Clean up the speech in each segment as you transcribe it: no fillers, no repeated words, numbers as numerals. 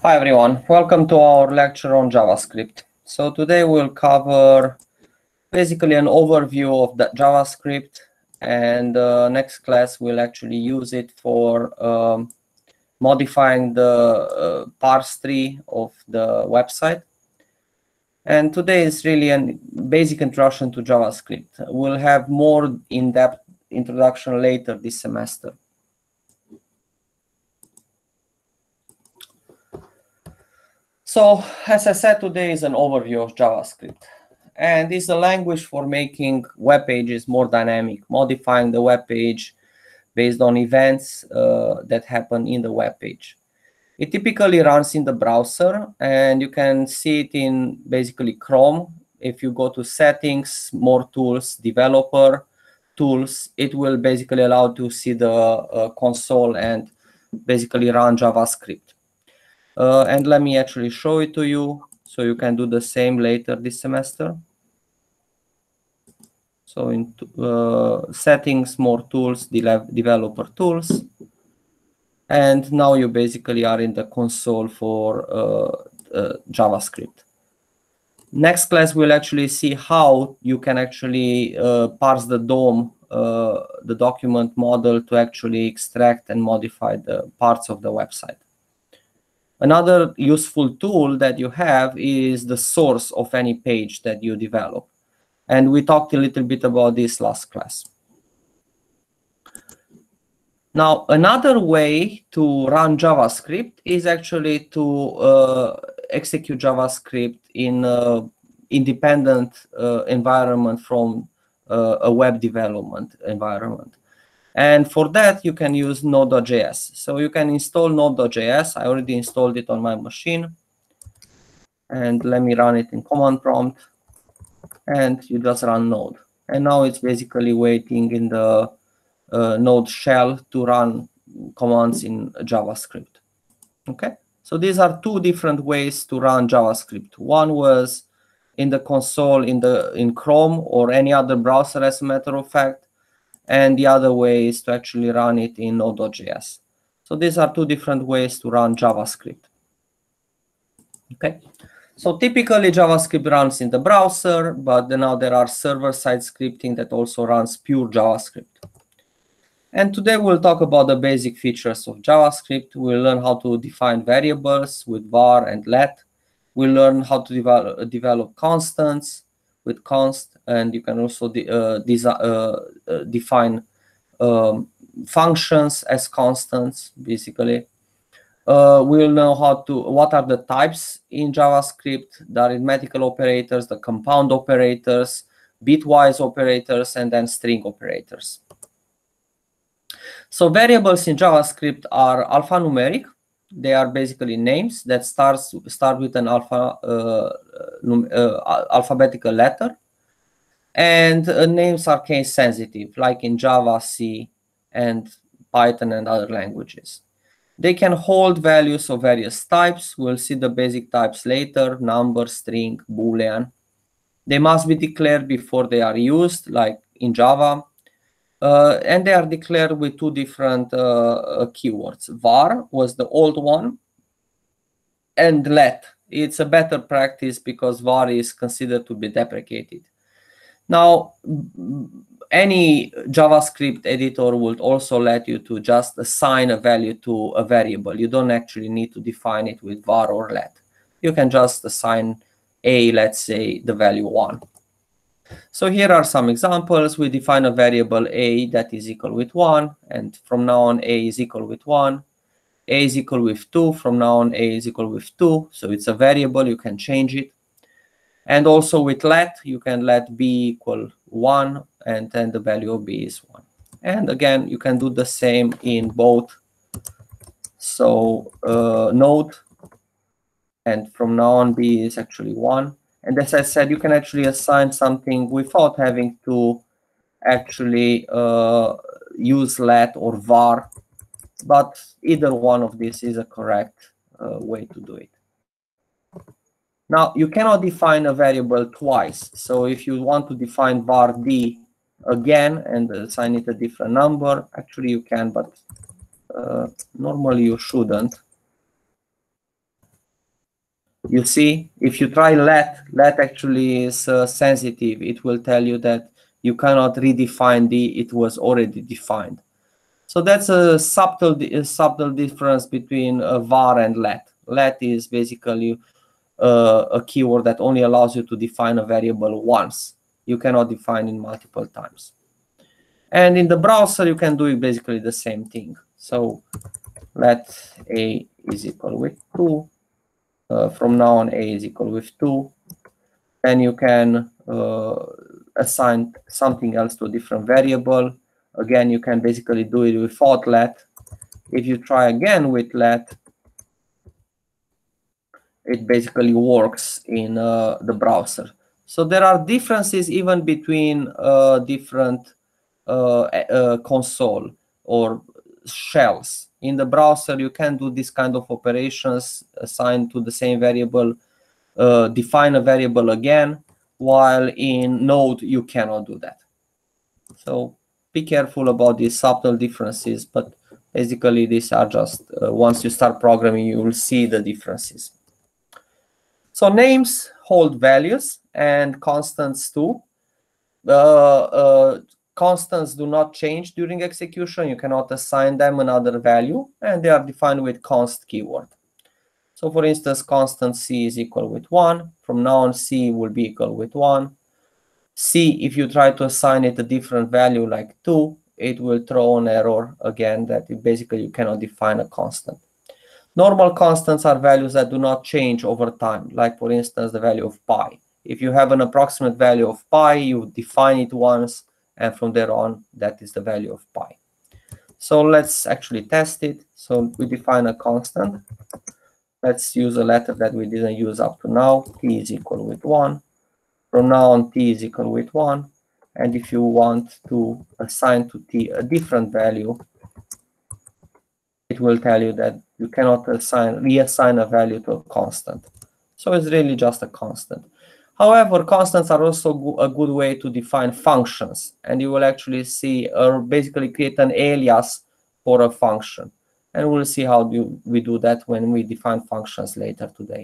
Hi everyone, welcome to our lecture on JavaScript. So today we'll cover basically an overview of the JavaScript, and next class we'll actually use it for modifying the parse tree of the website. And today is really a basic introduction to JavaScript. We'll have more in-depth introduction later this semester. So, as I said, today is an overview of JavaScript, and it's a language for making web pages more dynamic, modifying the web page based on events that happen in the web page. It typically runs in the browser, and you can see it in basically Chrome. If you go to Settings, More Tools, Developer Tools, it will basically allow to see the console and basically run JavaScript. And let me actually show it to you, so you can do the same later this semester. So in Settings, More Tools, Developer Tools. And now you basically are in the console for JavaScript. Next class, we'll actually see how you can actually parse the DOM, the document model, to actually extract and modify the parts of the website. Another useful tool that you have is the source of any page that you develop. And we talked a little bit about this last class. Now, another way to run JavaScript is actually to execute JavaScript in an independent environment from a web development environment. And for that, you can use Node.js. So you can install Node.js. I already installed it on my machine. And let me run it in command prompt. And you just run Node. And now it's basically waiting in the Node shell to run commands in JavaScript. Okay, so these are two different ways to run JavaScript. One was in the console in Chrome or any other browser, as a matter of fact, and the other way is to actually run it in Node.js. So these are two different ways to run JavaScript. Okay. So typically JavaScript runs in the browser, but now there are server-side scripting that also runs pure JavaScript. And today we'll talk about the basic features of JavaScript. We'll learn how to define variables with var and let. We'll learn how to develop constants with const, and you can also define functions as constants, basically. We'll know what are the types in JavaScript, the arithmetical operators, the compound operators, bitwise operators, and then string operators. So variables in JavaScript are alphanumeric. They are basically names that start with an alphabetical letter. And names are case sensitive, like in Java, C, and Python and other languages. They can hold values of various types. We'll see the basic types later: number, string, Boolean. They must be declared before they are used, like in Java. And they are declared with two different keywords. Var was the old one, and let. It's a better practice because var is considered to be deprecated. Now, any JavaScript editor would also let you to just assign a value to a variable. You don't actually need to define it with var or let. You can just assign a, let's say, the value 1. So here are some examples. We define a variable a that is equal with 1, and from now on a is equal with 1. A is equal with 2. From now on a is equal with 2. So it's a variable, you can change it. And also with let, you can let b equal 1, and then the value of b is 1. And again, you can do the same in both. So node, and from now on b is actually 1. And as I said, you can actually assign something without having to actually use let or var, but either one of these is a correct way to do it. Now, you cannot define a variable twice. So if you want to define var d again and assign it a different number, actually you can, but normally you shouldn't. You see, if you try let actually is sensitive. It will tell you that you cannot redefine D, it was already defined. So that's a subtle difference between var and let. Let is basically a keyword that only allows you to define a variable once. You cannot define it multiple times. And in the browser, you can do it basically the same thing. So let a is equal with 2. From now on, a is equal with 2. Then you can assign something else to a different variable. Again, you can basically do it without let. If you try again with let, it basically works in the browser. So there are differences even between different console or shells. In the browser, you can do this kind of operations, assign to the same variable, define a variable again, while in Node, you cannot do that. So be careful about these subtle differences, but basically these are just, once you start programming, you will see the differences. So names hold values and constants too. Constants do not change during execution. You cannot assign them another value, and they are defined with const keyword. So for instance, constant c is equal with 1. From now on, c will be equal with 1. C, if you try to assign it a different value like 2, it will throw an error again that basically you cannot define a constant. Normal constants are values that do not change over time, like for instance, the value of pi. If you have an approximate value of pi, you define it once, and from there on, that is the value of pi. So let's actually test it. So we define a constant. Let's use a letter that we didn't use up to now. T is equal with 1. From now on, t is equal with 1. And if you want to assign to t a different value, it will tell you that you cannot reassign a value to a constant. So it's really just a constant. However, constants are also a good way to define functions. And you will actually see, or basically create an alias for a function. And we'll see how we do that when we define functions later today.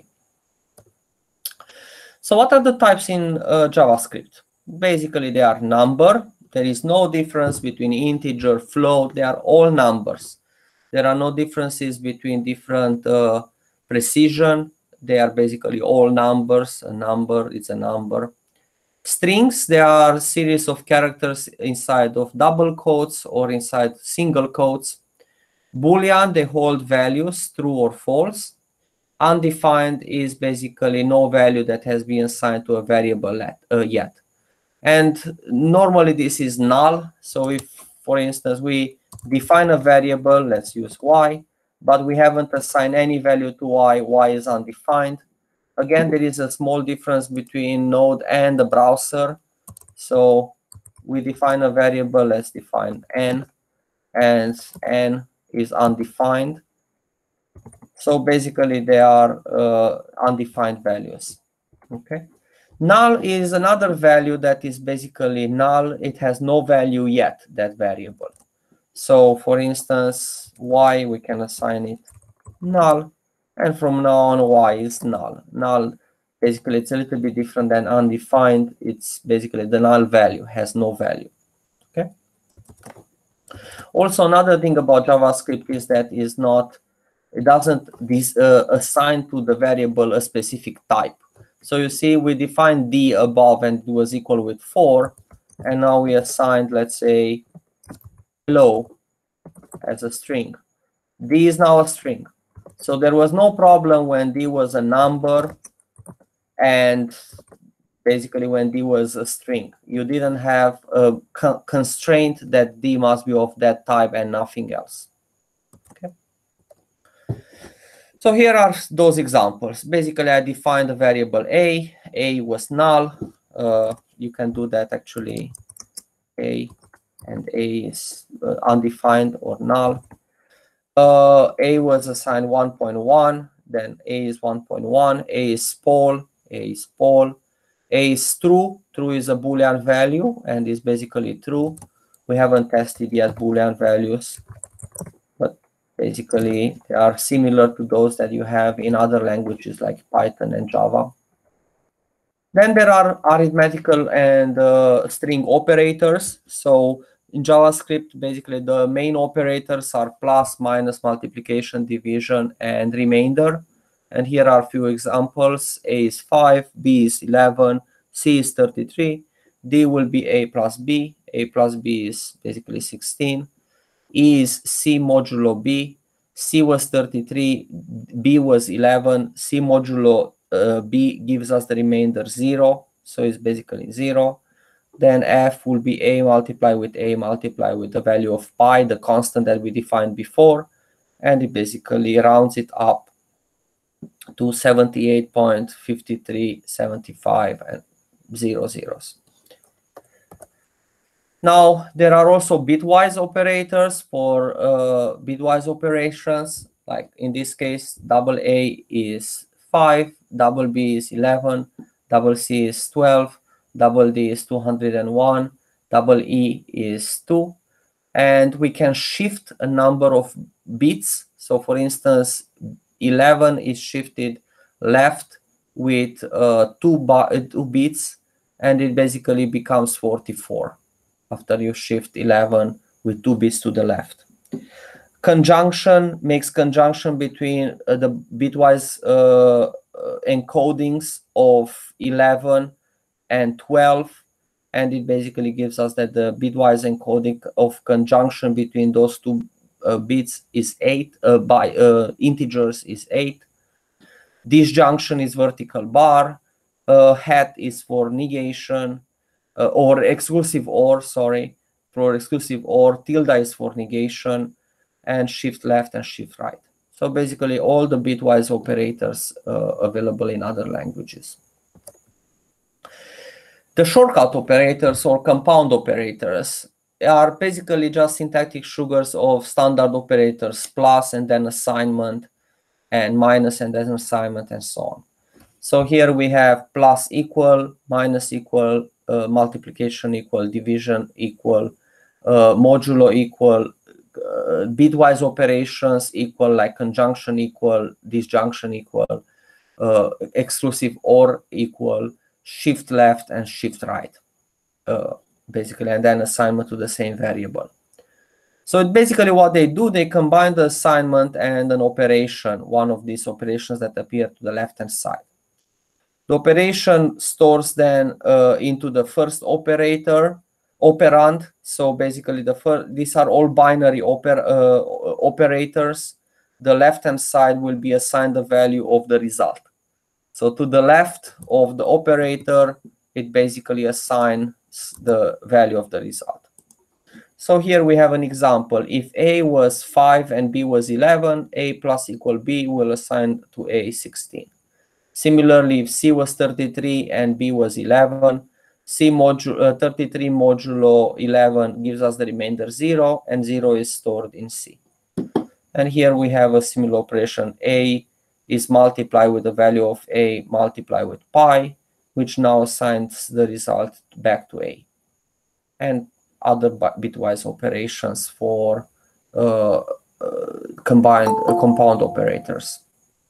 So what are the types in JavaScript? Basically, they are number. There is no difference between integer, float. They are all numbers. There are no differences between different precision. They are basically all numbers. A number is a number. Strings, they are a series of characters inside of double quotes or inside single quotes. Boolean, they hold values, true or false. Undefined is basically no value that has been assigned to a variable yet. And normally this is null. So if, for instance, we define a variable, let's use y, but we haven't assigned any value to y is undefined. Again, there is a small difference between Node and the browser. So we define a variable, let's define n, and n is undefined. So basically, they are undefined values. Okay. Null is another value that is basically null. It has no value yet, that variable. So for instance, y, we can assign it null. And from now on, y is null. Null, basically, it's a little bit different than undefined. It's basically the null value, has no value. Okay. Also, another thing about JavaScript is that it doesn't assign to the variable a specific type. So you see, we defined d above and it was equal with 4. And now we assigned, let's say, hello as a string. D is now a string. So there was no problem when d was a number and basically when d was a string. You didn't have a constraint that d must be of that type and nothing else. Okay. So here are those examples. Basically, I defined a variable a. A was null. You can do that actually. A and a is undefined or null. A was assigned 1.1. Then a is 1.1. A is Paul. A is Paul. A is true. True is a Boolean value and is basically true. We haven't tested yet Boolean values, but Basically, they are similar to those that you have in other languages like Python and Java. Then there are arithmetical and string operators. So in JavaScript, basically the main operators are plus, minus, multiplication, division, and remainder. And here are a few examples. A is 5, B is 11, C is 33, D will be A plus B. A plus B is basically 16. E is C modulo B. C was 33, B was 11. C modulo B gives us the remainder 0, so it's basically 0. Then F will be A multiplied with the value of pi, the constant that we defined before, and it basically rounds it up to 78.5375 and 0 zeros. Now, there are also bitwise operators for bitwise operations. Like in this case, double A is 5, double B is 11, double C is 12, double D is 201, double E is 2. And we can shift a number of bits. So for instance, 11 is shifted left with 2 bits, and it basically becomes 44 after you shift 11 with 2 bits to the left. Conjunction makes conjunction between the bitwise encodings of 11 and 12, and it basically gives us that the bitwise encoding of conjunction between those two bits is 8, by integers is 8. Disjunction is vertical bar, hat is for negation, or exclusive or, sorry, for exclusive or, tilde is for negation, and shift left and shift right. So basically all the bitwise operators available in other languages. The shortcut operators or compound operators are basically just syntactic sugars of standard operators, plus and then assignment, and minus and then assignment, and so on. So here we have plus equal, minus equal, multiplication equal, division equal, modulo equal, bitwise operations equal, like conjunction equal, disjunction equal, exclusive or equal, shift left and shift right, basically, and then assignment to the same variable. So basically what they do, they combine the assignment and an operation, one of these operations that appear to the left-hand side. The operation stores then into the first operand. So basically these are all binary operators. The left-hand side will be assigned the value of the result. So to the left of the operator, it basically assigns the value of the result. So here we have an example. If A was 5 and B was 11, A plus equal B will assign to A 16. Similarly, if C was 33 and B was 11, 33 modulo 11 gives us the remainder 0, and 0 is stored in C. And here we have a similar operation. A is multiplied with the value of A multiplied with pi, which now assigns the result back to A. And other bitwise operations for compound operators.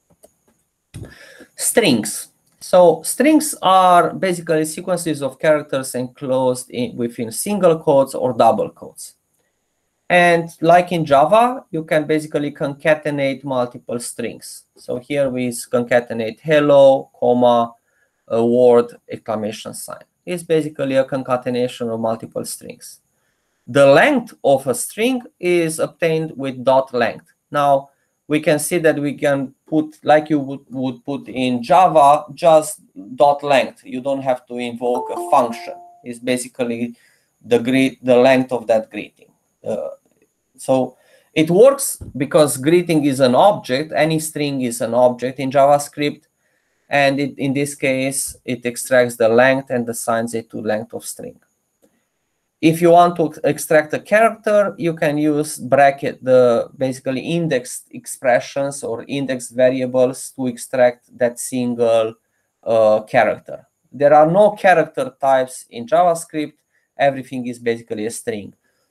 Strings. So strings are basically sequences of characters enclosed within single quotes or double quotes. And like in Java, you can basically concatenate multiple strings. So here we concatenate hello, comma, a word, exclamation sign. It's basically a concatenation of multiple strings. The length of a string is obtained with dot length. Now, we can see that we can put, like you would put in Java, just dot length. You don't have to invoke a function. It's basically the length of that greeting. So it works because greeting is an object. Any string is an object in JavaScript. And in this case, it extracts the length and assigns it to length of string. If you want to extract a character, you can use bracket, the basically indexed expressions or indexed variables to extract that single character. There are no character types in JavaScript. Everything is basically a string.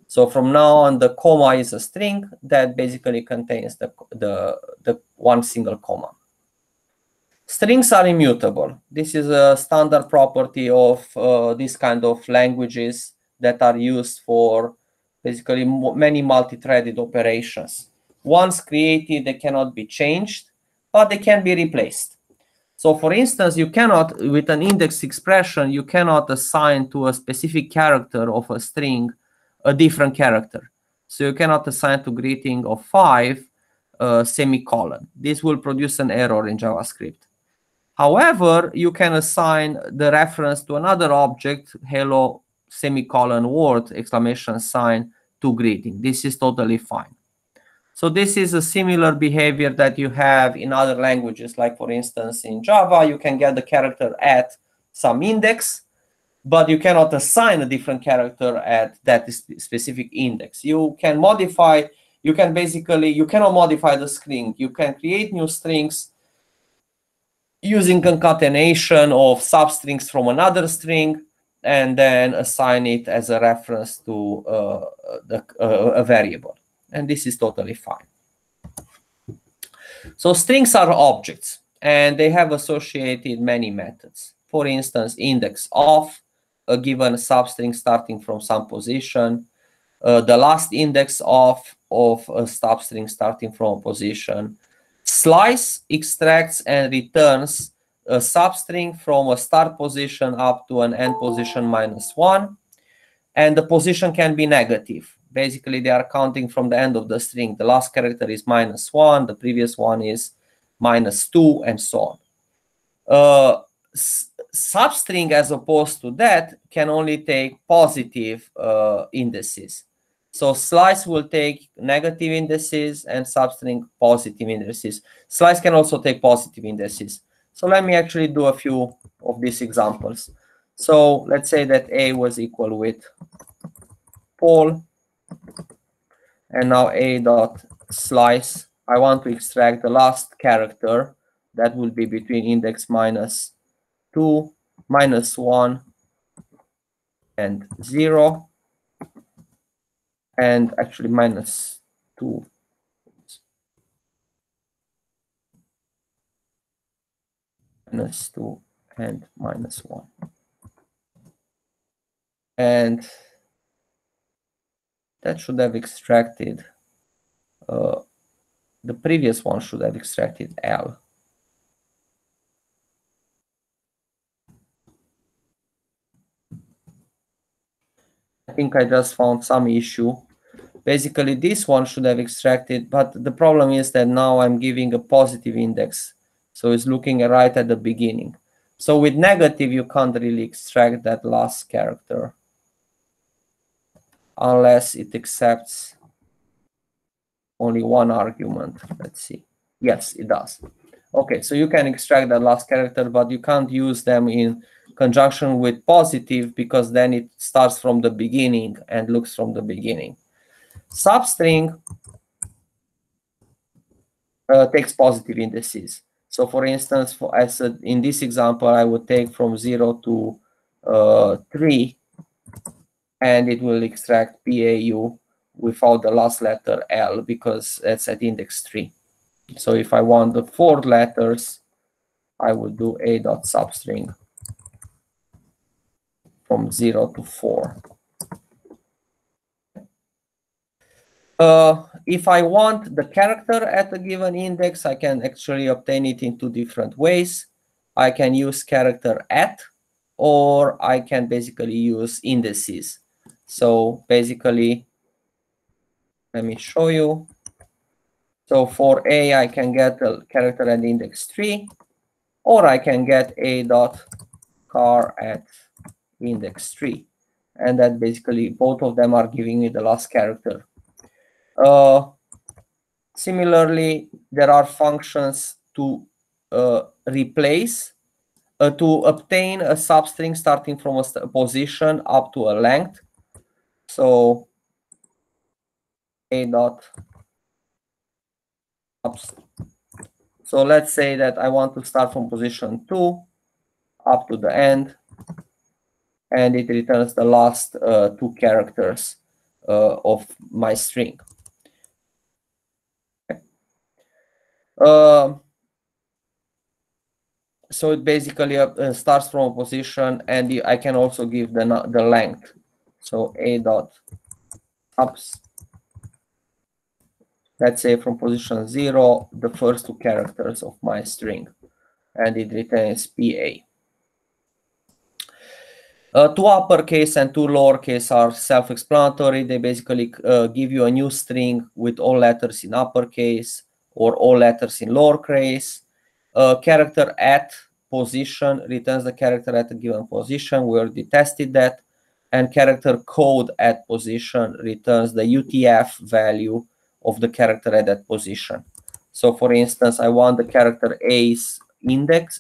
So from now on, the comma is a string that basically contains the one single comma. Strings are immutable. This is a standard property of this kind of languages that are used for basically many multi-threaded operations. Once created, they cannot be changed, but they can be replaced. So for instance, you cannot, with an index expression, you cannot assign to a specific character of a string a different character. So you cannot assign to greeting of 5 semicolon. This will produce an error in JavaScript. However, you can assign the reference to another object, hello semicolon word exclamation sign, to greeting. This is totally fine. So this is a similar behavior that you have in other languages. Like for instance, in Java, you can get the character at some index, but you cannot assign a different character at that specific index. You can modify, you cannot modify the string. You can create new strings using concatenation of substrings from another string, and then assign it as a reference to a variable. And this is totally fine. So strings are objects, and they have associated many methods. For instance, index of a given substring starting from some position, the last index of a substring starting from a position. Slice extracts and returns a substring from a start position up to an end position -1, and the position can be negative. Basically, they are counting from the end of the string. The last character is -1, the previous one is -2, and so on. Substring, as opposed to that, can only take positive indices. So slice will take negative indices and substring positive indices. Slice can also take positive indices. So let me actually do a few of these examples. So let's say that A was equal with Paul, and now A dot slice. I want to extract the last character that will be between index -2, -1, and 0, and actually -2. -2 and -1. And that should have extracted, the previous one should have extracted L. I think I just found some issue. Basically, this one should have extracted, but the problem is that now I'm giving a positive index. So it's looking right at the beginning. So with negative, you can't really extract that last character unless it accepts only one argument. Let's see. Yes, it does. Okay, so you can extract that last character, but you can't use them in conjunction with positive, because then it starts from the beginning and looks from the beginning. Substring takes positive indices. So for instance, in this example, I would take from 0 to 3, and it will extract PAU without the last letter L, because that's at index 3. So if I want the 4 letters, I would do A dot substring from 0 to 4. If I want the character at a given index, I can actually obtain it in 2 different ways. I can use character at, or I can basically use indices. So basically, let me show you. So for A, I can get a character at index 3, or I can get A dot car at index 3. And that basically, both of them are giving me the last character. Similarly, there are functions to replace, to obtain a substring starting from a position up to a length. So A dot. So let's say that I want to start from position 2 up to the end, and it returns the last 2 characters of my string. Okay. So it basically starts from a position, and I can also give the length. So a dot ups, let's say from position 0, the first 2 characters of my string, and it returns PA. 2 uppercase and 2 lowercase are self-explanatory. They basically give you a new string with all letters in uppercase or all letters in lowercase. Character at position returns the character at a given position. We already tested that. And character code at position returns the UTF value of the character at that position. So for instance, I want the character A's index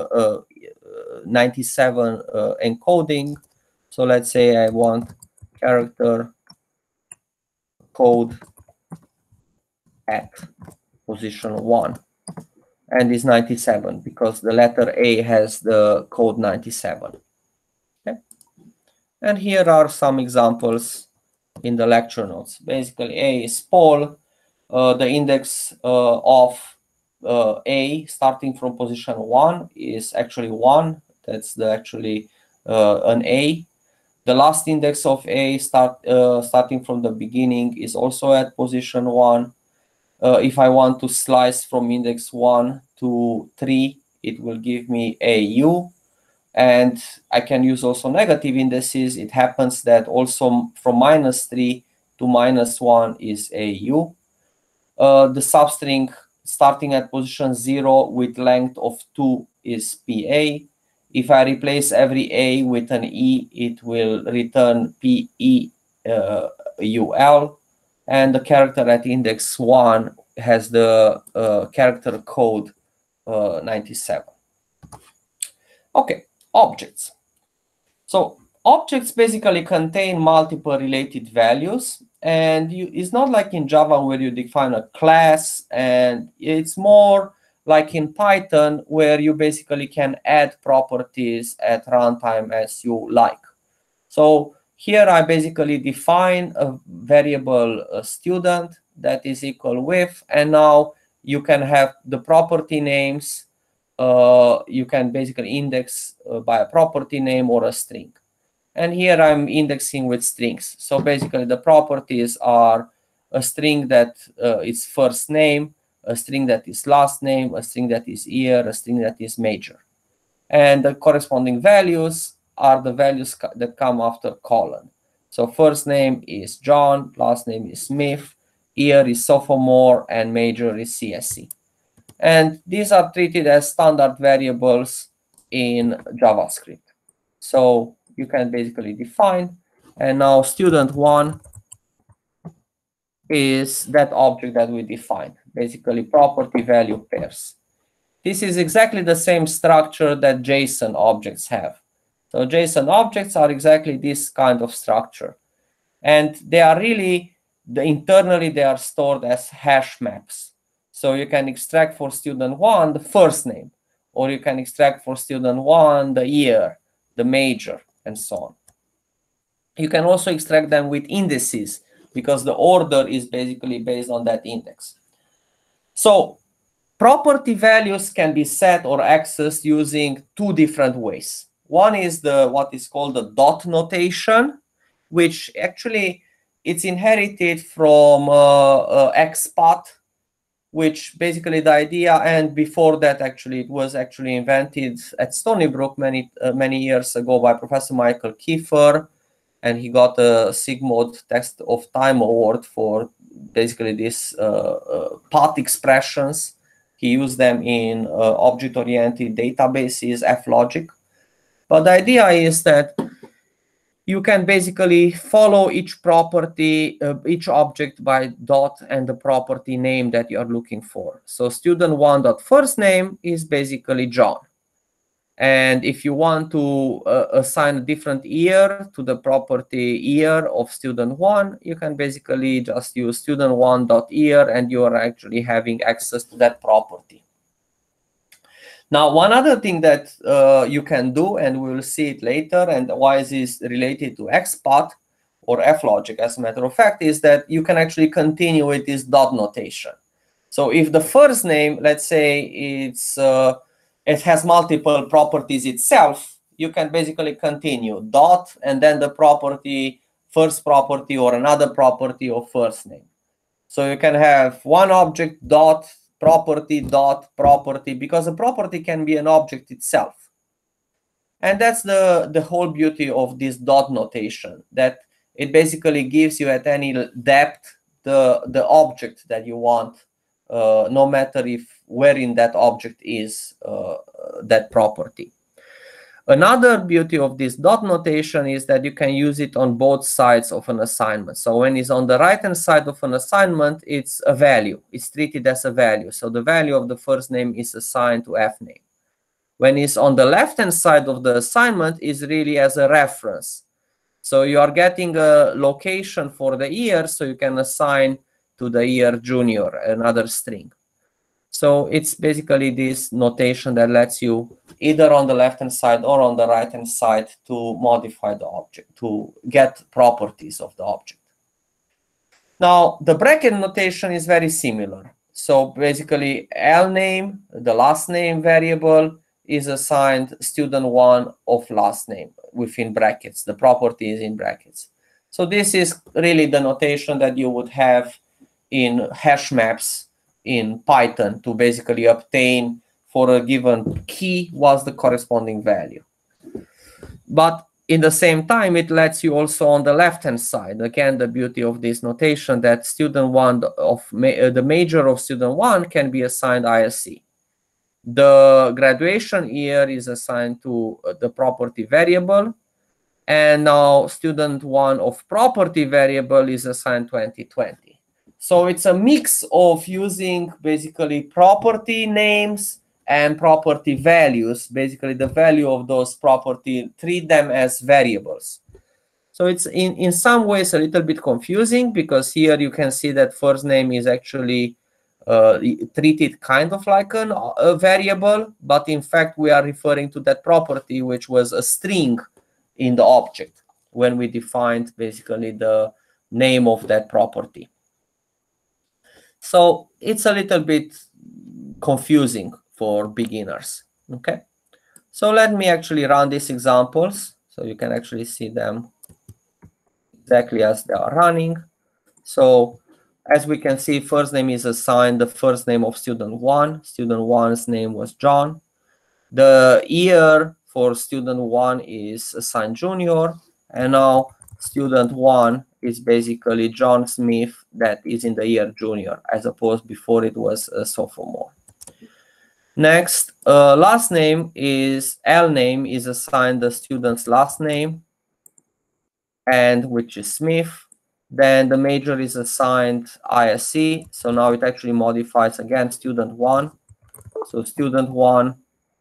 97 encoding. So let's say I want character code at position 1, and is 97 because the letter A has the code 97. Okay. And here are some examples in the lecture notes. Basically, A is Paul. The index of A starting from position 1 is actually 1. That's actually an A. The last index of A starting from the beginning is also at position 1. If I want to slice from index 1 to 3, it will give me AU. And I can use also negative indices. It happens that also from -3 to -1 is AU. The substring starting at position 0 with length of 2 is PA. If I replace every A with an E, it will return PEUL. And the character at index 1 has the character code 97. Okay, objects. So objects basically contain multiple related values, and it's not like in Java where you define a class, and it's more like in Python where you basically can add properties at runtime as you like. So here I basically define a variable student that is equal with, and now you can have the property names. You can basically index by a property name or a string. And here I'm indexing with strings. So basically the properties are a string that is first name, a string that is last name, a string that is year, a string that is major. And the corresponding values are the values that come after colon. So first name is John, last name is Smith, year is sophomore, and major is CSE. And these are treated as standard variables in JavaScript. So you can basically define, and now student1 is that object that we defined, basically property value pairs. This is exactly the same structure that JSON objects have. So JSON objects are exactly this kind of structure. And they are really, internally, they are stored as hash maps. So you can extract for student1 the first name, or you can extract for student1 the year, the major, and so on. You can also extract them with indices because the order is basically based on that index. So property values can be set or accessed using 2 different ways. One is what is called the dot notation, which actually it's inherited from XPath, which basically the idea, and before that actually it was actually invented at Stony Brook many years ago by Professor Michael Kiefer, and he got a Sigmod Text of Time Award for basically these path expressions. He used them in object-oriented databases, FLogic. But the idea is that you can basically follow each property, each object by dot and the property name that you are looking for. So student1.firstName is basically John. And if you want to assign a different year to the property year of student1, you can basically just use student1.year, and you are actually having access to that property. Now, one other thing that you can do, and we will see it later, and why is this related to XPath, or F logic, as a matter of fact, is that you can actually continue with this dot notation. So if the first name, let's say it has multiple properties itself, you can basically continue dot and then the property, first property or another property of first name. So you can have one object dot property, because a property can be an object itself. And that's the whole beauty of this dot notation, that it basically gives you at any depth the object that you want, no matter if wherein that object is that property. Another beauty of this dot notation is that you can use it on both sides of an assignment. So when it's on the right-hand side of an assignment, it's a value. It's treated as a value. So the value of the first name is assigned to F name. When it's on the left-hand side of the assignment, is really as a reference. So you are getting a location for the year, so you can assign to the year junior another string. So it's basically this notation that lets you either on the left-hand side or on the right-hand side to modify the object, to get properties of the object. Now, the bracket notation is very similar. So basically, L name, the last name variable, is assigned student1 of last name within brackets. The property is in brackets. So this is really the notation that you would have in hash maps in Python to basically obtain for a given key what's the corresponding value. But in the same time, it lets you also on the left-hand side, again, the beauty of this notation, that student1 of the major of student1 can be assigned ISC. The graduation year is assigned to the property variable, and now student1 of property variable is assigned 2020. So it's a mix of using basically property names and property values, basically the value of those property, treat them as variables. So it's in some ways a little bit confusing, because here you can see that first name is actually treated kind of like a variable, but in fact we are referring to that property which was a string in the object when we defined basically the name of that property. So it's a little bit confusing for beginners. Okay, so let me actually run these examples so you can actually see them exactly as they are running. So as we can see, first name is assigned the first name of student1. Student1's name was John. The year for student1 is assigned junior, and now student1 is basically John Smith, that is in the year junior, as opposed before it was a sophomore. Next, last name is L name is assigned the student's last name, and which is Smith. Then the major is assigned ISC, so now it actually modifies again student1. So student1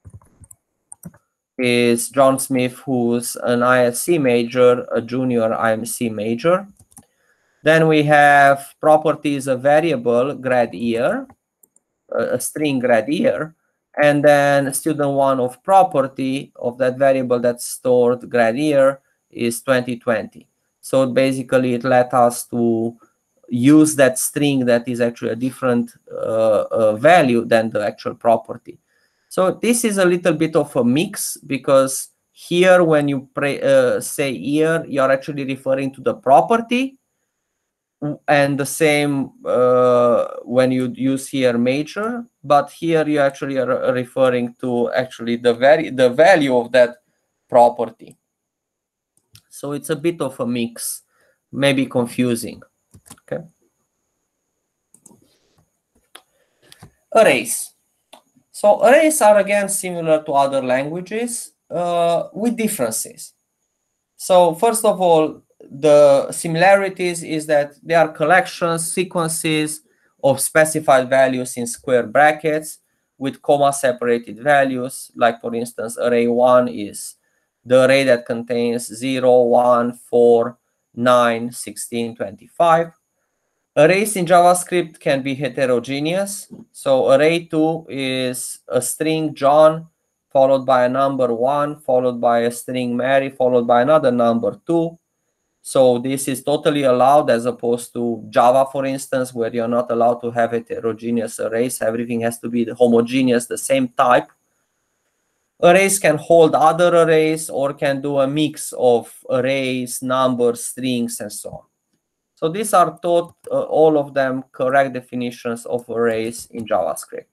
is John Smith, who's an ISC major, a junior IMC major. Then we have properties, a variable grad year, a string grad year, and then student1 of property of that variable that's stored grad year is 2020. So basically it let us to use that string that is actually a different value than the actual property. So this is a little bit of a mix, because here when you say year, you're actually referring to the property, and the same when you use here major, but here you actually are referring to actually the value of that property. So it's a bit of a mix, maybe confusing. Okay. Arrays. So arrays are again similar to other languages with differences. So first of all, the similarities is that they are collections, sequences of specified values in square brackets with comma separated values. Like for instance, array 1 is the array that contains 0, 1, 4, 9, 16, 25. Arrays in JavaScript can be heterogeneous. So array 2 is a string John followed by a number 1, followed by a string Mary, followed by another number 2. So this is totally allowed, as opposed to Java, for instance, where you're not allowed to have heterogeneous arrays. Everything has to be homogeneous, the same type. Arrays can hold other arrays or can do a mix of arrays, numbers, strings, and so on. So these are all of them correct definitions of arrays in JavaScript.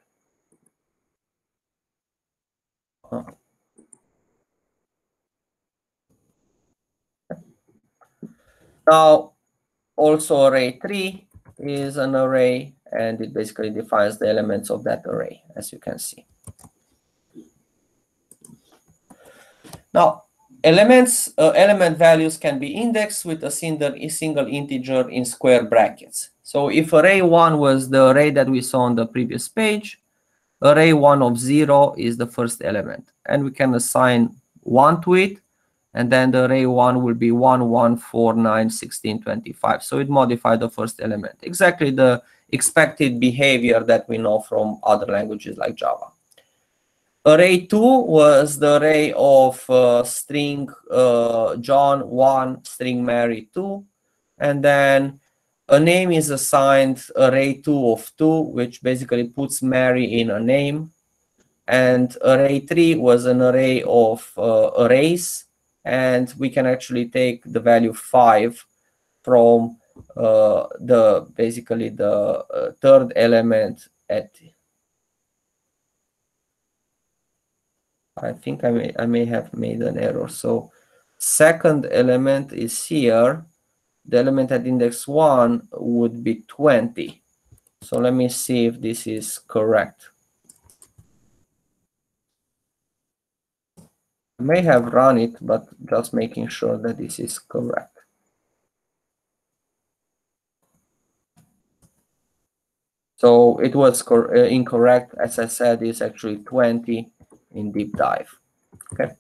Now, also array 3 is an array, and it basically defines the elements of that array, as you can see. Now, element values can be indexed with a single integer in square brackets. So if array 1 was the array that we saw on the previous page, array 1 of 0 is the first element. And we can assign 1 to it, and then the array 1 will be 1, 1, 4, 9, 16, 25. So it modified the first element. Exactly the expected behavior that we know from other languages like Java. Array 2 was the array of string John 1, string Mary 2, and then a name is assigned array 2 of 2, which basically puts Mary in a name. And array 3 was an array of arrays, and we can actually take the value 5 from basically the third element at. I think I may have made an error. So second element is here. The element at index 1 would be 20. So let me see if this is correct. I may have run it, but just making sure that this is correct. So it was incorrect. As I said, it's actually 20 in deep dive. Okay.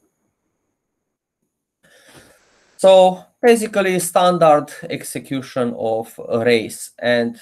So basically standard execution of arrays, and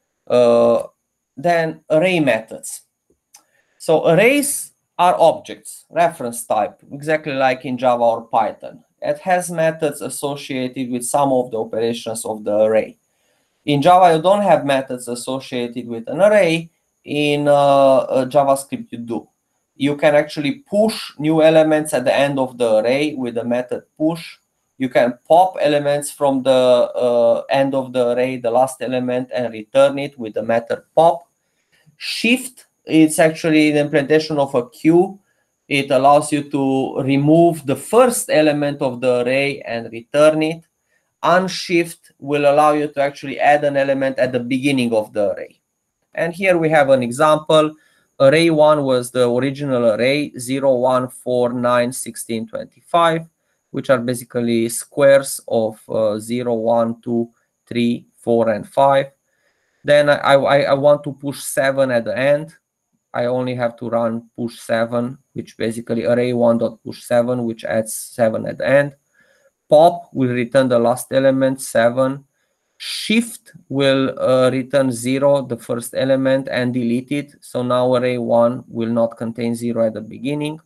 then array methods. So arrays are objects, reference type, exactly like in Java or Python. It has methods associated with some of the operations of the array. In Java, you don't have methods associated with an array. In JavaScript, you do. You can actually push new elements at the end of the array with the method push. You can pop elements from the end of the array, the last element, and return it with the method pop. Shift, it's actually the implementation of a queue. It allows you to remove the first element of the array and return it. Unshift will allow you to actually add an element at the beginning of the array. And here we have an example. Array 1 was the original array, 0, 1, 4, 9, 16, 25, which are basically squares of 0, 1, 2, 3, 4, and 5. Then I want to push 7 at the end. I only have to run push 7, which basically array1.push7, which adds 7 at the end. Pop will return the last element, 7. Shift will return 0, the first element, and delete it. So now array 1 will not contain 0 at the beginning.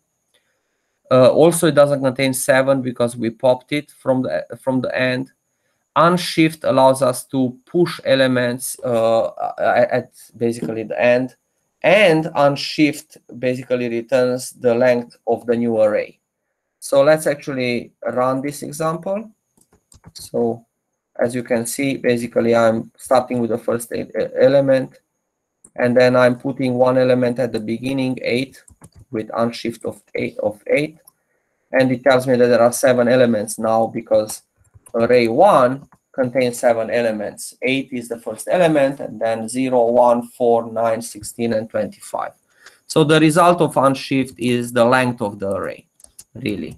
Also, it doesn't contain 7 because we popped it from the end. Unshift allows us to push elements at basically the end. And unshift basically returns the length of the new array. So let's actually run this example. So as you can see, basically I'm starting with the first element, and then I'm putting one element at the beginning, 8, with unshift of 8, and it tells me that there are 7 elements now because array 1 contains 7 elements. 8 is the first element, and then 0, 1, 4, 9, 16, and 25. So the result of unshift is the length of the array, really.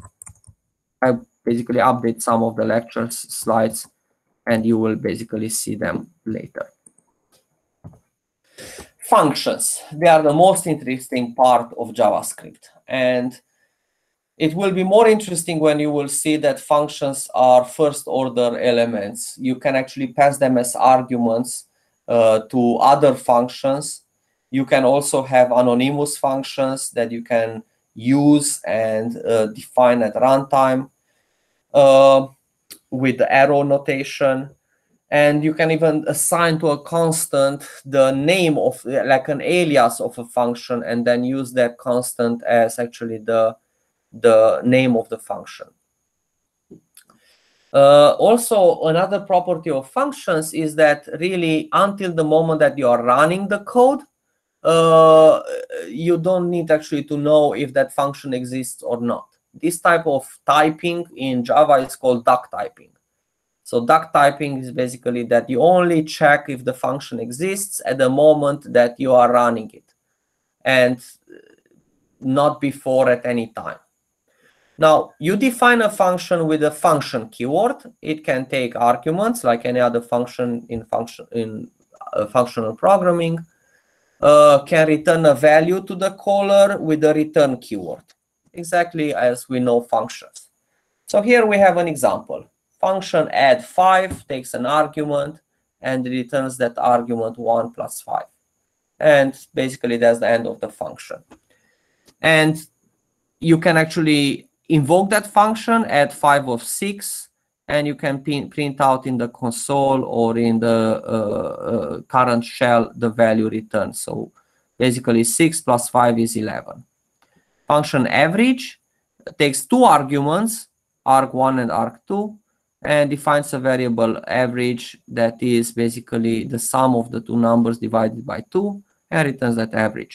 I basically update some of the lecture slides, and you will basically see them later. Functions, they are the most interesting part of JavaScript, and it will be more interesting when you will see that functions are first order elements. You can actually pass them as arguments to other functions. You can also have anonymous functions that you can use and define at runtime. with the arrow notation. And you can even assign to a constant the name of, like an alias of a function, and then use that constant as actually the name of the function. Also, another property of functions is that really until the moment that you are running the code, you don't need actually to know if that function exists or not. This type of typing in Java is called duck typing. So duck typing is basically that you only check if the function exists at the moment that you are running it, and not before at any time. Now, you define a function with a function keyword. It can take arguments like any other function in functional programming. Can return a value to the caller with a return keyword, exactly as we know functions. So here we have an example. Function add 5 takes an argument and returns that argument 1 plus 5. And basically that's the end of the function. And you can actually invoke that function, add 5 of 6, and you can print out in the console or in the current shell the value returned. So basically 6 plus 5 is 11. Function average takes 2 arguments, arg1 and arg2, and defines a variable average that is basically the sum of the two numbers divided by 2, and returns that average.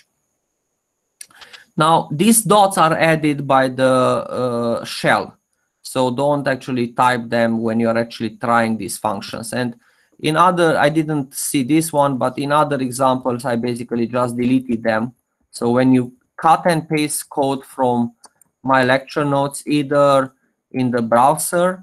Now, these dots are added by the shell, so don't actually type them when you're actually trying these functions. And in other, I didn't see this one, but in other examples, I basically just deleted them. So when you cut and paste code from my lecture notes, either in the browser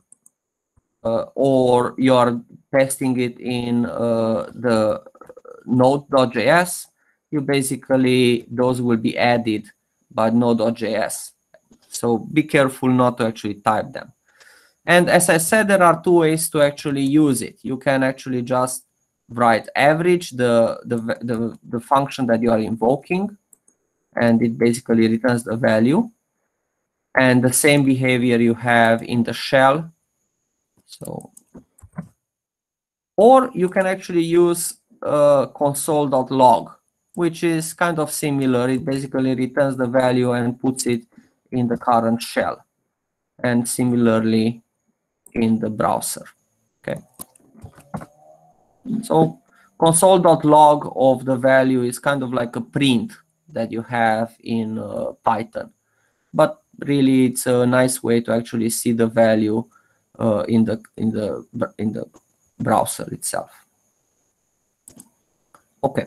or you're testing it in the node.js, you basically, those will be added by node.js. So be careful not to actually type them. And as I said, there are two ways to actually use it. You can actually just write average, the function that you are invoking, and it basically returns the value. And the same behavior you have in the shell. So, or you can actually use console.log, which is kind of similar. It basically returns the value and puts it in the current shell, and similarly in the browser. Okay. So console.log of the value is kind of like a print that you have in Python, but really it's a nice way to actually see the value in the browser itself. Okay.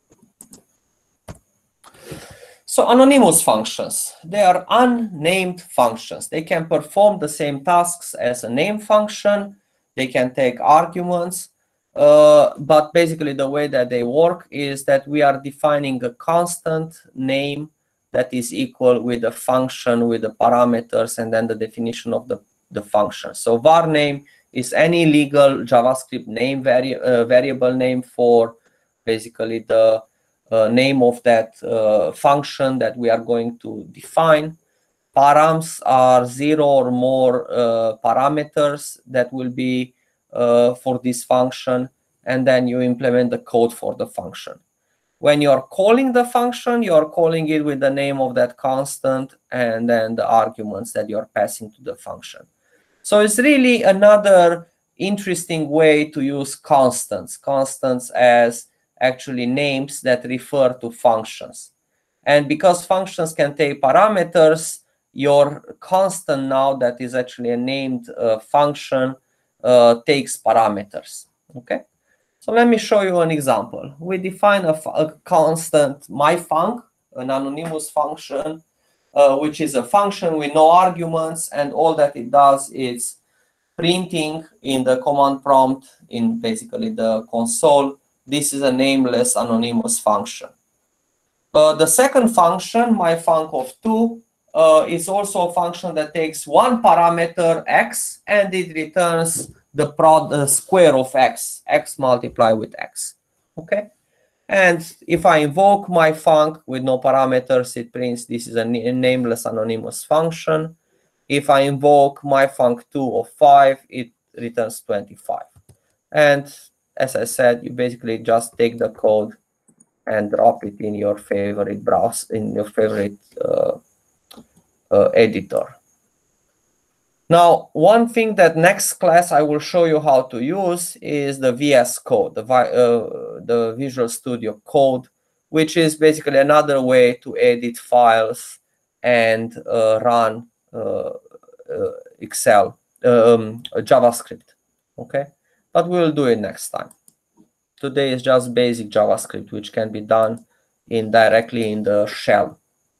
So anonymous functions, they are unnamed functions. They can perform the same tasks as a name function. They can take arguments, but basically the way that they work is that we are defining a constant name that is equal with a function with the parameters and then the definition of the function. So var name is any legal JavaScript name variable name for basically the name of that function that we are going to define. Params are 0 or more parameters that will be for this function, and then you implement the code for the function. When you're calling the function, you're calling it with the name of that constant and then the arguments that you're passing to the function. So it's really another interesting way to use constants as actually names that refer to functions. And because functions can take parameters, your constant now that is actually a named function takes parameters. Okay, so let me show you an example. We define a constant myfunc, an anonymous function, which is a function with no arguments, and all that it does is printing in the command prompt in basically the console. This is a nameless anonymous function. The second function, myfunc of 2, is also a function that takes one parameter x, and it returns the square of x multiplied with x. Okay, and if I invoke myfunc with no parameters, it prints this is a nameless anonymous function. If I invoke myfunc2 of 5, it returns 25. And as I said, you basically just take the code and drop it in your favorite browser, in your favorite editor. Now, one thing that next class I will show you how to use is the VS Code, the Visual Studio Code, which is basically another way to edit files and run JavaScript. Okay, but we'll do it next time. Today is just basic JavaScript, which can be done directly in the shell.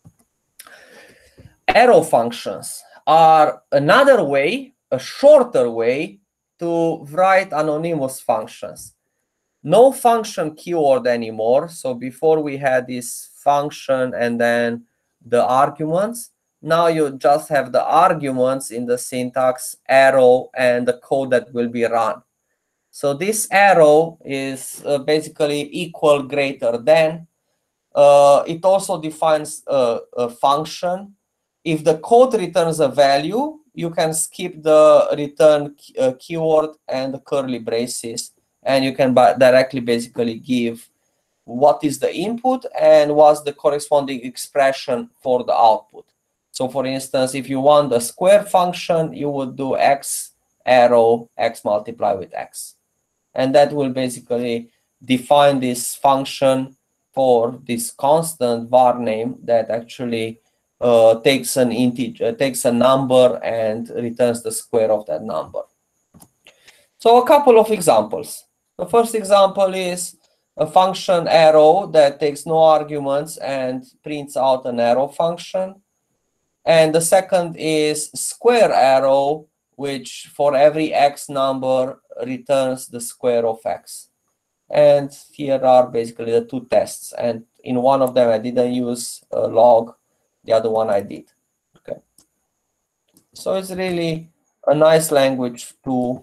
Arrow functions are another way, a shorter way to write anonymous functions. No function keyword anymore. So before we had this function and then the arguments. Now you just have the arguments in the syntax, arrow, and the code that will be run. So this arrow is basically equal, greater than. It also defines a function. If the code returns a value, you can skip the return keyword and the curly braces, and you can directly basically give what is the input and what's the corresponding expression for the output. So for instance, if you want a square function, you would do x arrow x multiplied with x. And that will basically define this function for this constant var name that actually takes an integer, takes a number and returns the square of that number. So a couple of examples. The first example is a function arrow that takes no arguments and prints out an arrow function. And the second is square arrow, which for every x number returns the square of x. And here are basically the two tests. And in one of them, I didn't use a log. The other one I did. Okay. So it's really a nice language to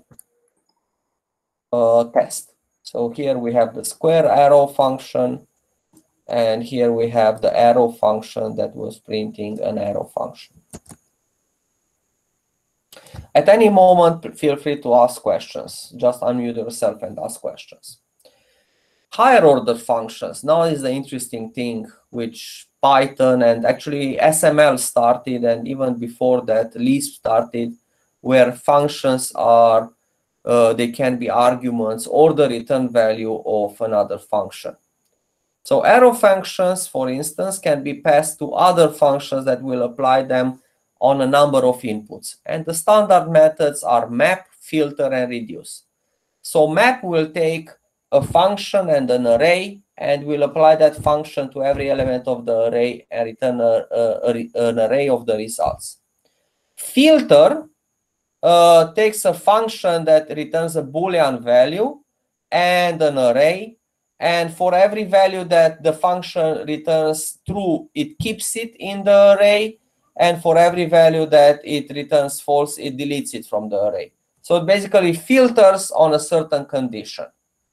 test. So here we have the square arrow function. And here we have the arrow function that was printing an arrow function. At any moment, feel free to ask questions. Just unmute yourself and ask questions. Higher order functions. Now is the interesting thing, which Python and actually SML started, and even before that, Lisp started, where functions are, they can be arguments or the return value of another function. So arrow functions, for instance, can be passed to other functions that will apply them on a number of inputs. And the standard methods are map, filter, and reduce. So map will take a function and an array, and will apply that function to every element of the array and return an array of the results. Filter takes a function that returns a Boolean value and an array, and for every value that the function returns true, it keeps it in the array, and for every value that it returns false, it deletes it from the array. So it basically filters on a certain condition.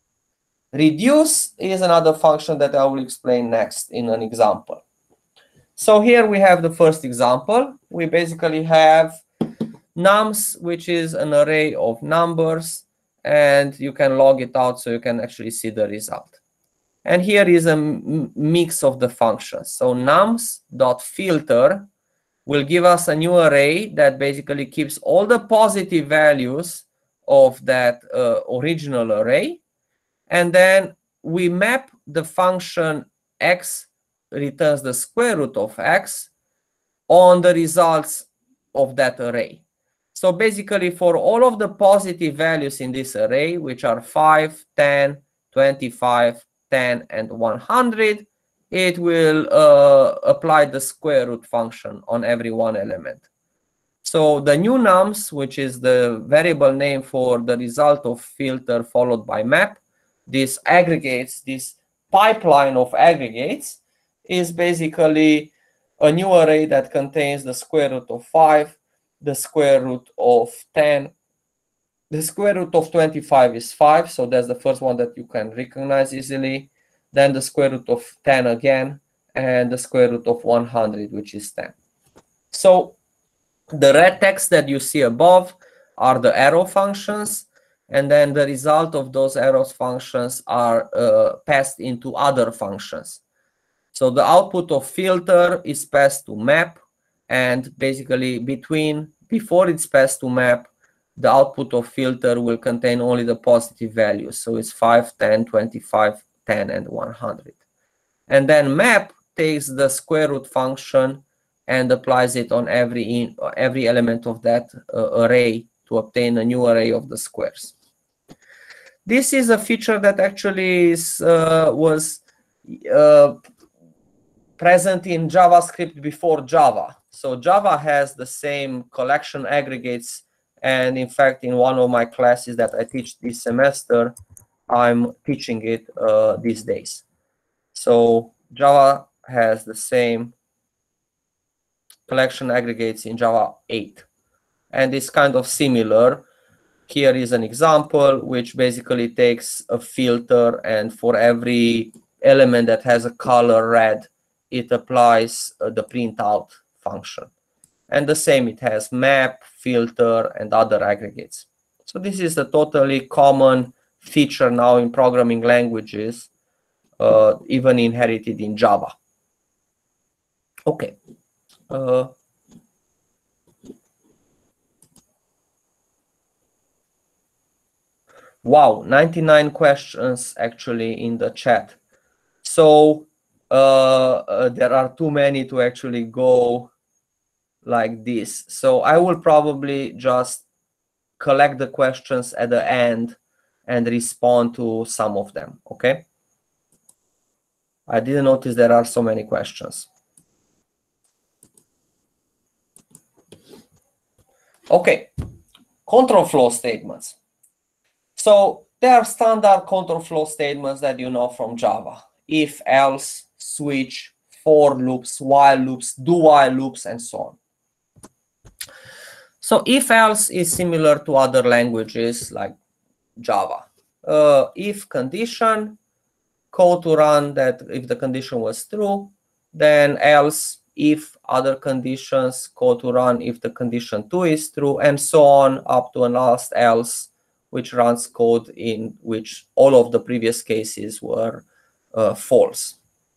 Reduce is another function that I will explain next in an example. So here we have the first example. We basically have nums, which is an array of numbers, and you can log it out so you can actually see the result. And here is a mix of the functions. So nums.filter will give us a new array that basically keeps all the positive values of that original array. And then we map the function x returns the square root of x on the results of that array. So basically for all of the positive values in this array, which are 5, 10, 25, 10, and 100, it will apply the square root function on every one element. So the new nums, which is the variable name for the result of filter followed by map, this aggregates, this pipeline of aggregates, is basically a new array that contains the square root of 5, the square root of 10, the square root of 25 is 5, so that's the first one that you can recognize easily. Then the square root of 10 again, and the square root of 100, which is 10. So the red text that you see above are the arrow functions, and then the result of those arrow functions are passed into other functions. So the output of filter is passed to map, and basically before it's passed to map, the output of filter will contain only the positive values. So it's 5, 10, 25, 10, and 100. And then map takes the square root function and applies it on every element of that array to obtain a new array of the squares. This is a feature that actually was present in JavaScript before Java. So Java has the same collection aggregates, and in fact, in one of my classes that I teach this semester, I'm teaching it these days. So Java has the same collection aggregates in Java 8, and it's kind of similar. Here is an example which basically takes a filter, and for every element that has a color red, it applies the printout function. And the same, it has map, filter, and other aggregates. So this is a totally common feature now in programming languages, even inherited in Java. Okay. Wow, 99 questions actually in the chat. So there are too many to actually go like this. So I will probably just collect the questions at the end and respond to some of them, okay? I didn't notice there are so many questions. Okay, control flow statements. So there are standard control flow statements that you know from Java. If, else, switch, for loops, while loops, do while loops, and so on. So if else is similar to other languages like Java. If condition, code to run that if the condition was true, then else if other conditions, code to run if the condition 2 is true, and so on up to a last else, which runs code in which all of the previous cases were false.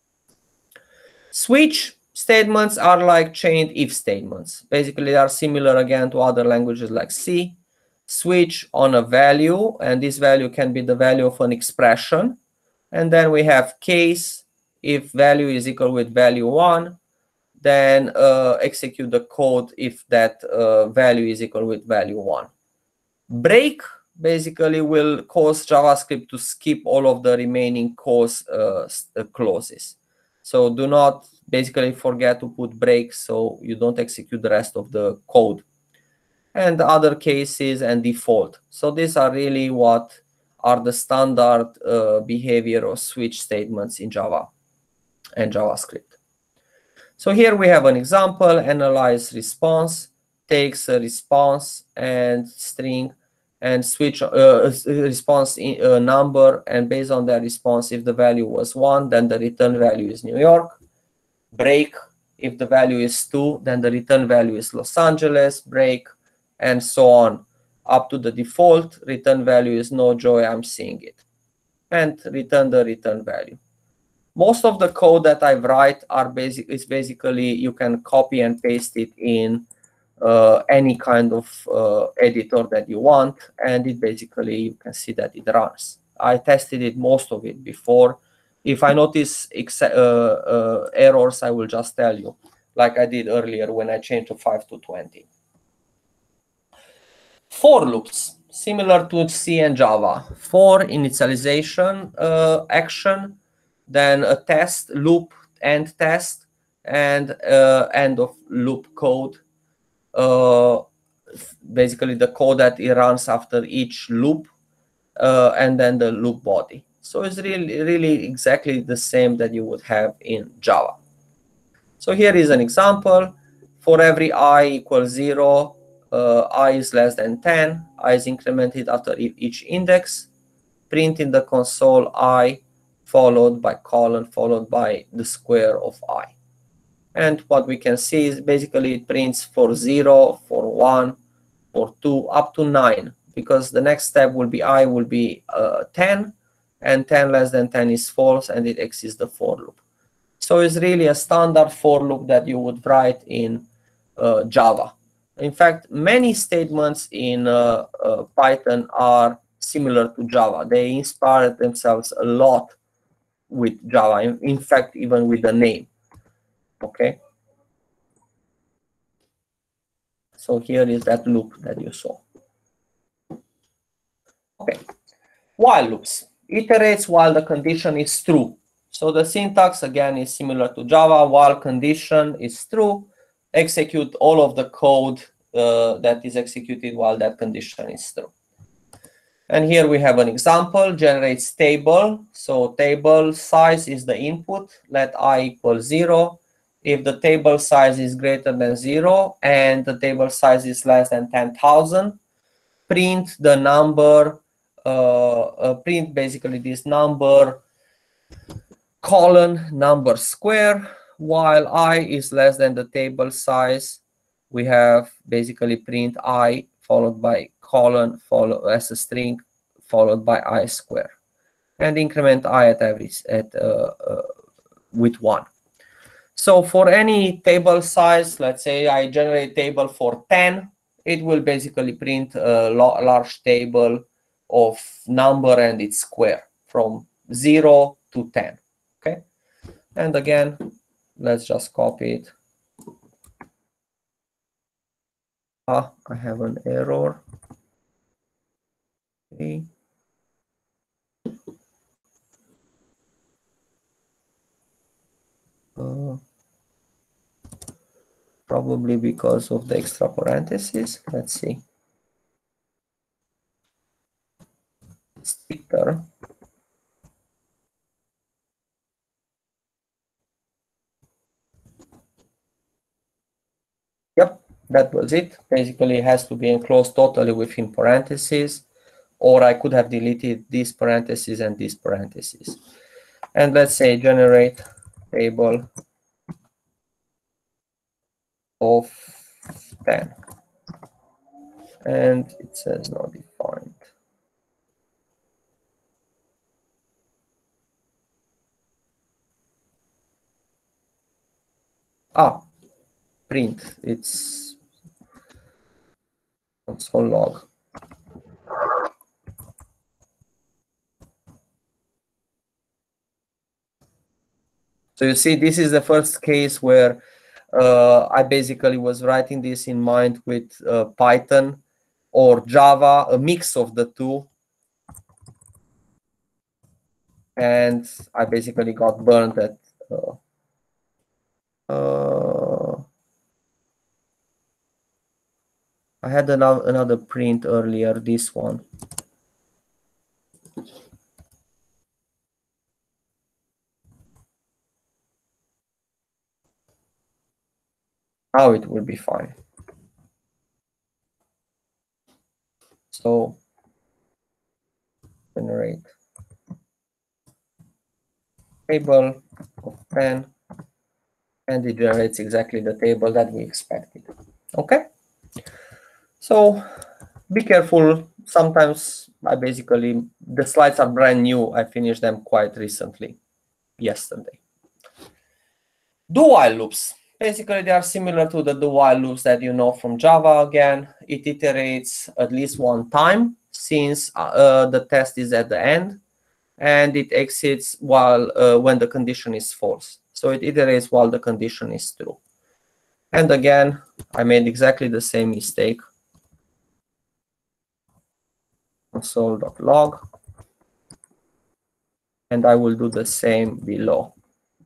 Switch statements are like chained if statements. Basically, they are similar again to other languages like C. Switch on a value, and this value can be the value of an expression. And then we have case. If value is equal with value 1, then execute the code if that value is equal with value 1. Break basically will cause JavaScript to skip all of the remaining clauses. So do not basically forget to put break so you don't execute the rest of the code. And other cases and default. So these are really what are the standard behavior of switch statements in Java and JavaScript. So here we have an example. Analyze response, takes a response and string and switch response number, and based on that response, if the value was 1, then the return value is New York. Break, if the value is 2, then the return value is Los Angeles. Break, and so on up to the default return value is no joy, I'm seeing it, and return the return value. Most of the code that I write is basically you can copy and paste it in any kind of editor that you want, and it basically you can see that it runs. I tested it, most of it before. If I notice errors, I will just tell you, like I did earlier when I changed to 5 to 20. For loops, similar to C and Java. For initialization action, then a test loop, end test, and end of loop code. Basically the code that it runs after each loop, and then the loop body. So it's really exactly the same that you would have in Java. So here is an example. For every I equals 0, I is less than 10, I is incremented after each index. Print in the console I followed by colon followed by the square of I. And what we can see is basically it prints for 0, for 1, or 2 up to 9, because the next step will be I will be 10, and 10 less than 10 is false, and it exits the for loop. So it's really a standard for loop that you would write in Java. In fact, many statements in Python are similar to Java. They inspired themselves a lot with Java, in fact, even with the name. Okay. So here is that loop that you saw. Okay. While loops. Iterates while the condition is true. So the syntax, again, is similar to Java. While condition is true, execute all of the code that is executed while that condition is true. And here we have an example, generates table. So table size is the input, let I equal 0. If the table size is greater than 0 and the table size is less than 10,000, print the number, print basically this number, colon, number square. While I is less than the table size, we have basically print I followed by colon, follow as a string, followed by I square, and increment I at with 1. So for any table size, let's say I generate table for 10, it will basically print a large table of number and its square from 0 to 10. Okay, and again, let's just copy it. I have an error. Okay. Probably because of the extra parentheses. Let's see. Sticker. Yep, that was it. Basically, it has to be enclosed totally within parentheses, or I could have deleted these parentheses and these parentheses. And let's say generate table of 10. And it says not defined. Print. It's console log. So you see, this is the first case where I basically was writing this in mind with Python or Java, a mix of the two. And I basically got burned at I had another print earlier, this one. Now it will be fine. So generate table of 10, and it generates exactly the table that we expected. Okay. So be careful. Sometimes the slides are brand new. I finished them quite recently, yesterday. Do while loops. Basically, they are similar to the do while loops that you know from Java. Again, it iterates at least one time since the test is at the end, and it exits while when the condition is false. So it iterates while the condition is true. And again, I made exactly the same mistake. Console.log, and I will do the same below.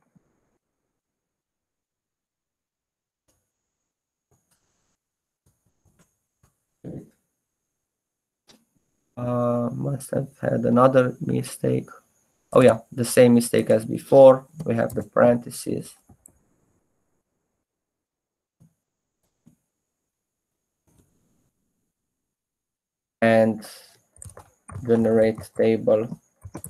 Must have had another mistake. Oh yeah, the same mistake as before. We have the parentheses. And generate table.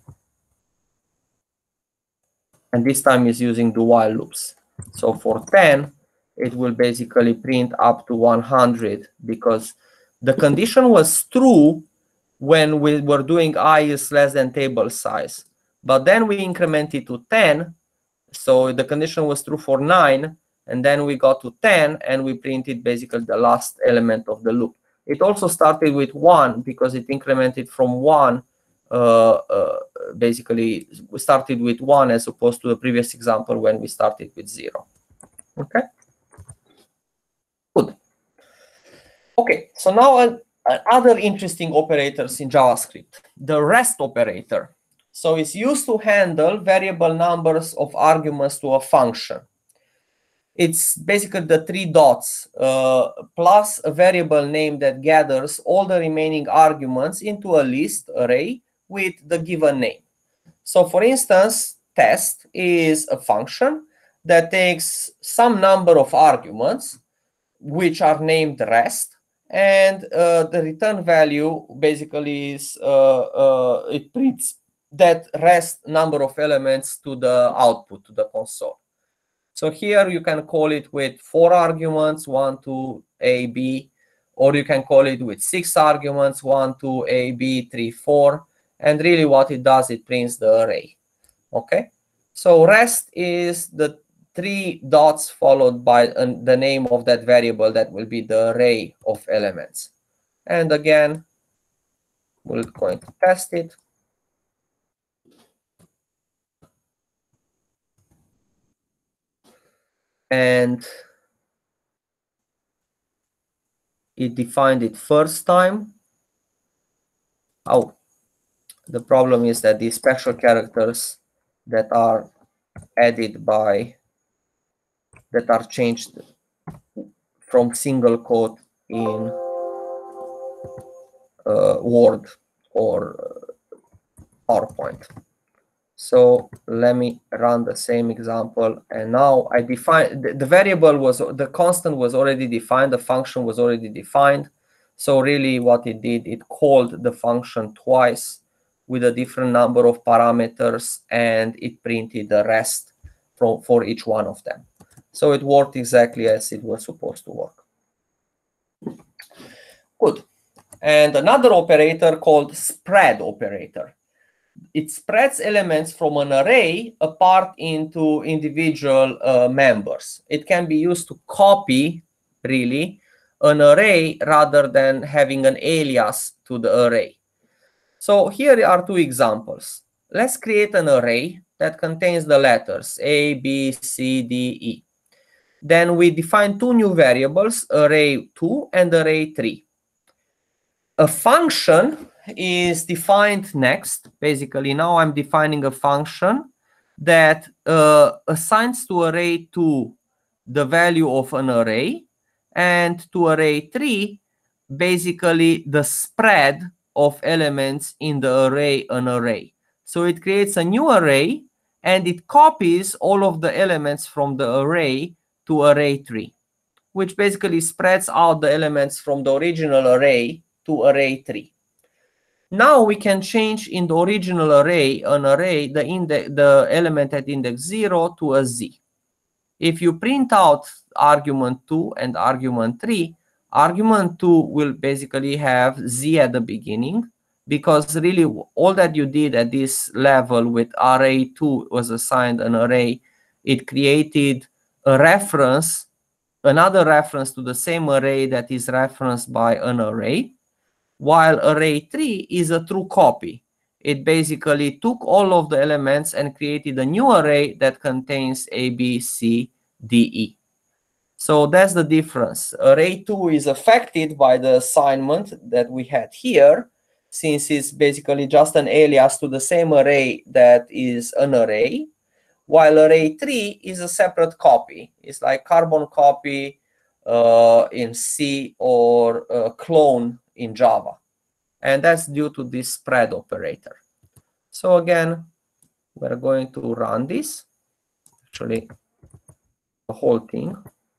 And this time is using do while loops. So for 10, it will basically print up to 100 because The condition was true when we were doing I is less than table size, but then we incremented to 10. So the condition was true for 9, and then we got to 10, and we printed basically the last element of the loop. It also started with 1 because it incremented from 1. Basically, we started with 1 as opposed to the previous example when we started with 0. Okay. Good. Okay, so now other interesting operators in JavaScript. The REST operator. So it's used to handle variable numbers of arguments to a function. It's basically the 3 dots plus a variable name that gathers all the remaining arguments into a list array with the given name. So for instance, test is a function that takes some number of arguments which are named rest, and the return value basically is it prints that rest number of elements to the output, to the console. So here you can call it with 4 arguments, 1, 2, A, B, or you can call it with 6 arguments, 1, 2, A, B, 3, 4. And really what it does, it prints the array. Okay, so rest is the 3 dots followed by the name of that variable that will be the array of elements. And again, we're going to test it. And it defined it first time. Oh, the problem is that these special characters that are added that are changed from single quote in Word or PowerPoint. So let me run the same example, and now I define the variable was the constant was already defined, the function was already defined. So really what it did, it called the function twice with a different number of parameters, and it printed the rest for each one of them. So it worked exactly as it was supposed to work. Good. And another operator called spread operator. It spreads elements from an array apart into individual members. It can be used to copy, really, an array rather than having an alias to the array. So here are 2 examples. Let's create an array that contains the letters A, B, C, D, E. Then we define 2 new variables, array 2 and array 3. A function is defined next. Basically, now I'm defining a function that assigns to array 2 the value of an array, and to array 3 basically the spread of elements in the array an array. So it creates a new array and it copies all of the elements from the array to array 3, which basically spreads out the elements from the original array to array 3. Now we can change in the original array, the element at index 0 to a z. If you print out argument 2 and argument 3, argument 2 will basically have z at the beginning, because really all that you did at this level with array 2 was assigned an array. It created a reference, another reference to the same array that is referenced by an array, while array 3 is a true copy. It basically took all of the elements and created a new array that contains A, B, C, D, E. So that's the difference. Array 2 is affected by the assignment that we had here, since it's basically just an alias to the same array that is an array, while array 3 is a separate copy. It's like carbon copy in C or clone in Java. And that's due to this spread operator. So again, we're going to run this, actually the whole thing.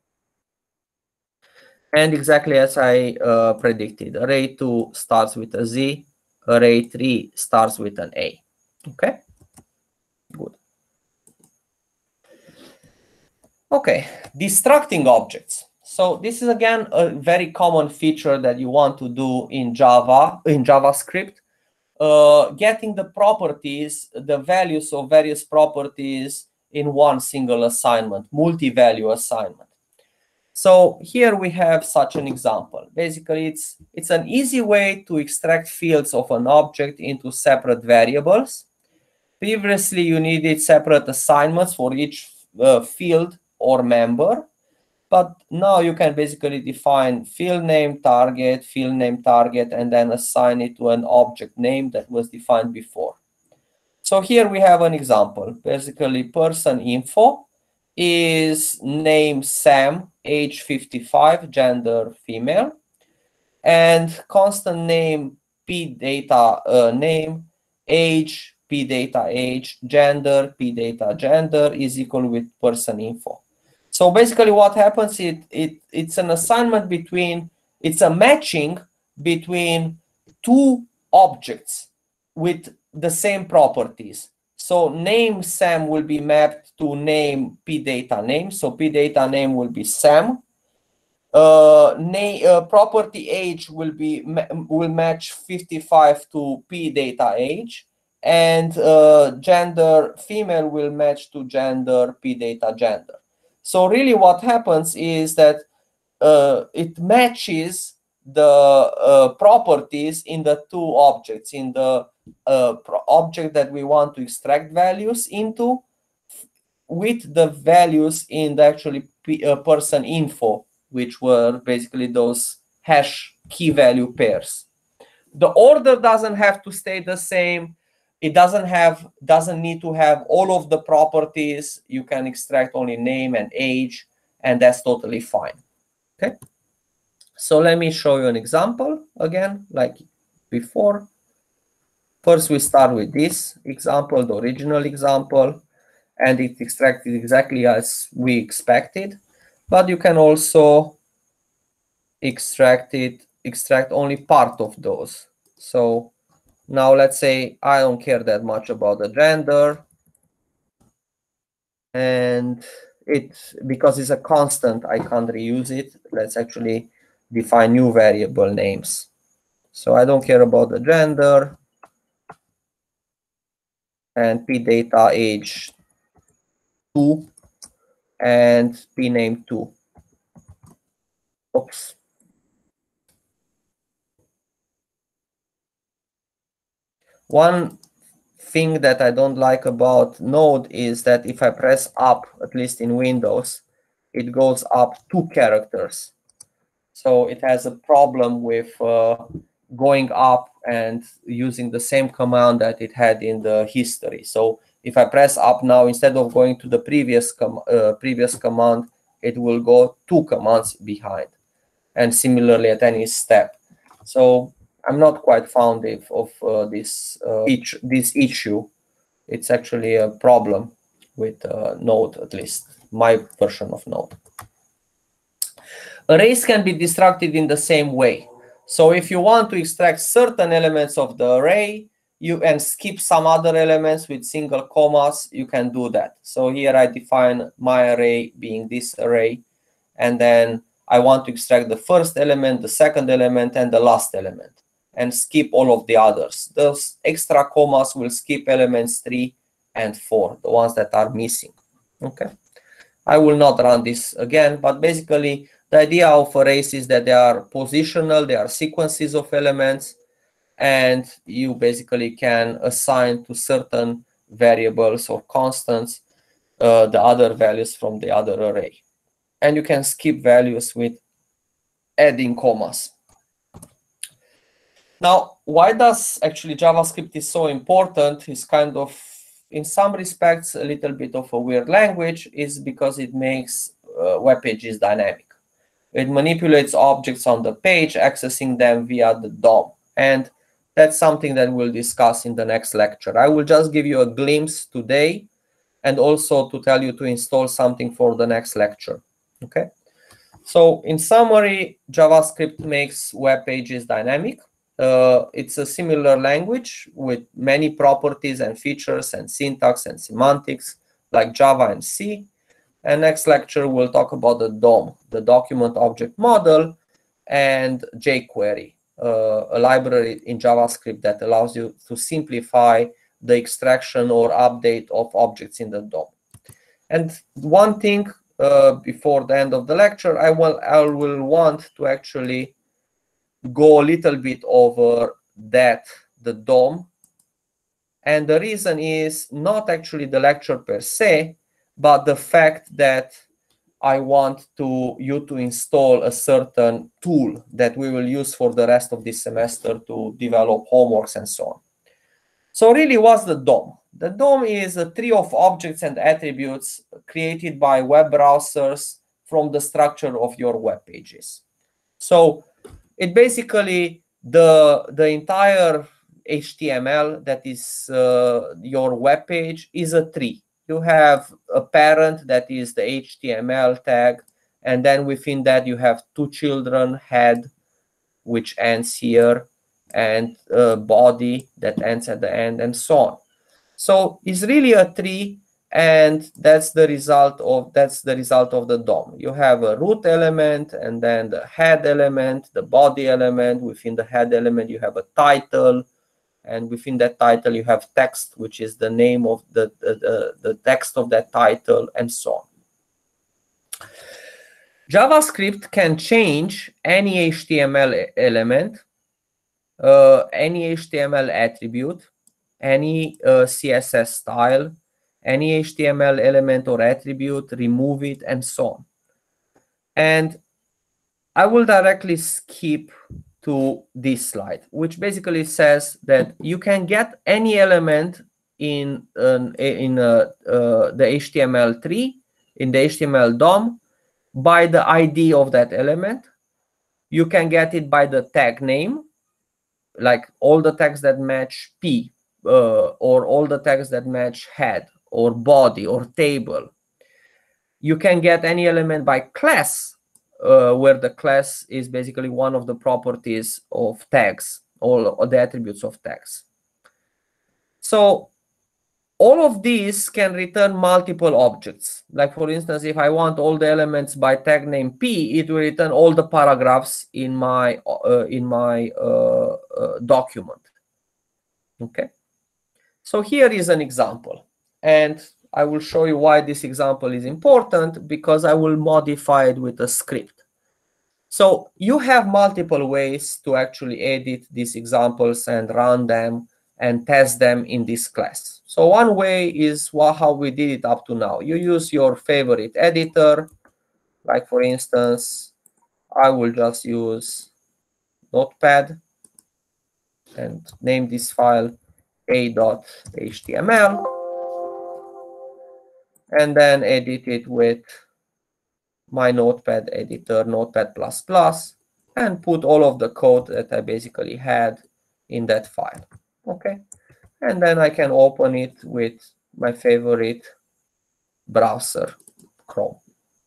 And exactly as I predicted, array 2 starts with a Z, array 3 starts with an A. Okay, good. Okay, destructing objects. So this is again a very common feature that you want to do in Java, in JavaScript. Getting the properties, the values of various properties in one single assignment, multi-value assignment. So here we have such an example. Basically, it's an easy way to extract fields of an object into separate variables. Previously, you needed separate assignments for each field or member. But now you can basically define field name target, and then assign it to an object name that was defined before. So here we have an example. Basically, person info is name Sam, age 55, gender female, and constant name pdata name, age pdata age, gender pdata gender is equal with person info. So basically what happens, it's an assignment between, it's a matching between two objects with the same properties. So name Sam will be mapped to name pdata name. So pdata name will be Sam. Property age will match 55 to pdata age, and gender female will match to gender pdata gender. So really what happens is that it matches the properties in the two objects, in the object that we want to extract values into, with the values in the actually person info, which were basically those hash key value pairs. The order doesn't have to stay the same. It doesn't need to have all of the properties. You can extract only name and age, and that's totally fine. Okay. So let me show you an example again, like before. First, we start with this example, the original example, and it extracted exactly as we expected. But you can also extract only part of those. So now let's say I don't care that much about the gender, and because it's a constant, I can't reuse it. Let's actually define new variable names. So I don't care about the gender and pdata age 2 and pname 2. Oops. One thing that I don't like about Node is that if I press up, at least in Windows, it goes up 2 characters. So it has a problem with going up and using the same command that it had in the history. So if I press up now, instead of going to the previous command, it will go 2 commands behind, and similarly at any step. So I'm not quite fond of this issue. It's actually a problem with Node, at least my version of Node. Arrays can be destructed in the same way. So if you want to extract certain elements of the array, and skip some other elements with single commas, you can do that. So here I define my array being this array, and then I want to extract the first element, the second element, and the last element, and skip all of the others. Those extra commas will skip elements 3 and 4, the ones that are missing. Okay. I will not run this again, but basically the idea of arrays is that they are positional, they are sequences of elements, and you basically can assign to certain variables or constants the other values from the other array. And you can skip values with adding commas. Now, why does actually JavaScript is so important is kind of, in some respects, a little bit of a weird language, is because it makes web pages dynamic. It manipulates objects on the page, accessing them via the DOM. And that's something that we'll discuss in the next lecture. I will just give you a glimpse today, and also to tell you to install something for the next lecture. Okay. So in summary, JavaScript makes web pages dynamic. It's a similar language with many properties and features and syntax and semantics like Java and C. And next lecture, we'll talk about the DOM, the Document Object Model, and jQuery, a library in JavaScript that allows you to simplify the extraction or update of objects in the DOM. And one thing before the end of the lecture, I will want to actually go a little bit over that, the DOM. And the reason is not actually the lecture per se, but the fact that I want you to install a certain tool that we will use for the rest of this semester to develop homeworks and so on. So really, what's the DOM? The DOM is a tree of objects and attributes created by web browsers from the structure of your web pages. So it basically, the entire HTML that is your web page is a tree. You have a parent that is the HTML tag, and then within that you have two children, head, which ends here, and body that ends at the end, and so on. So it's really a tree, and that's the result of the DOM. You have a root element, and then the head element, the body element. Within the head element, you have a title, and within that title, you have text, which is the name of the text of that title, and so on. JavaScript can change any HTML element, any HTML attribute, any CSS style, any HTML element or attribute, remove it, and so on. And I will directly skip to this slide, which basically says that you can get any element in the HTML tree, in the HTML DOM, by the ID of that element. You can get it by the tag name, like all the tags that match P, or all the tags that match head or body or table. You can get any element by class, where the class is basically one of the properties of tags, all the attributes of tags. So all of these can return multiple objects. Like for instance, if I want all the elements by tag name P, it will return all the paragraphs in my document. Okay. So here is an example, and I will show you why this example is important, because I will modify it with a script. So you have multiple ways to actually edit these examples and run them and test them in this class. So one way is how we did it up to now. You use your favorite editor. Like for instance, I will just use Notepad and name this file a.html, and then edit it with my Notepad editor, Notepad++, and put all of the code that I basically had in that file. Okay, and then I can open it with my favorite browser, Chrome.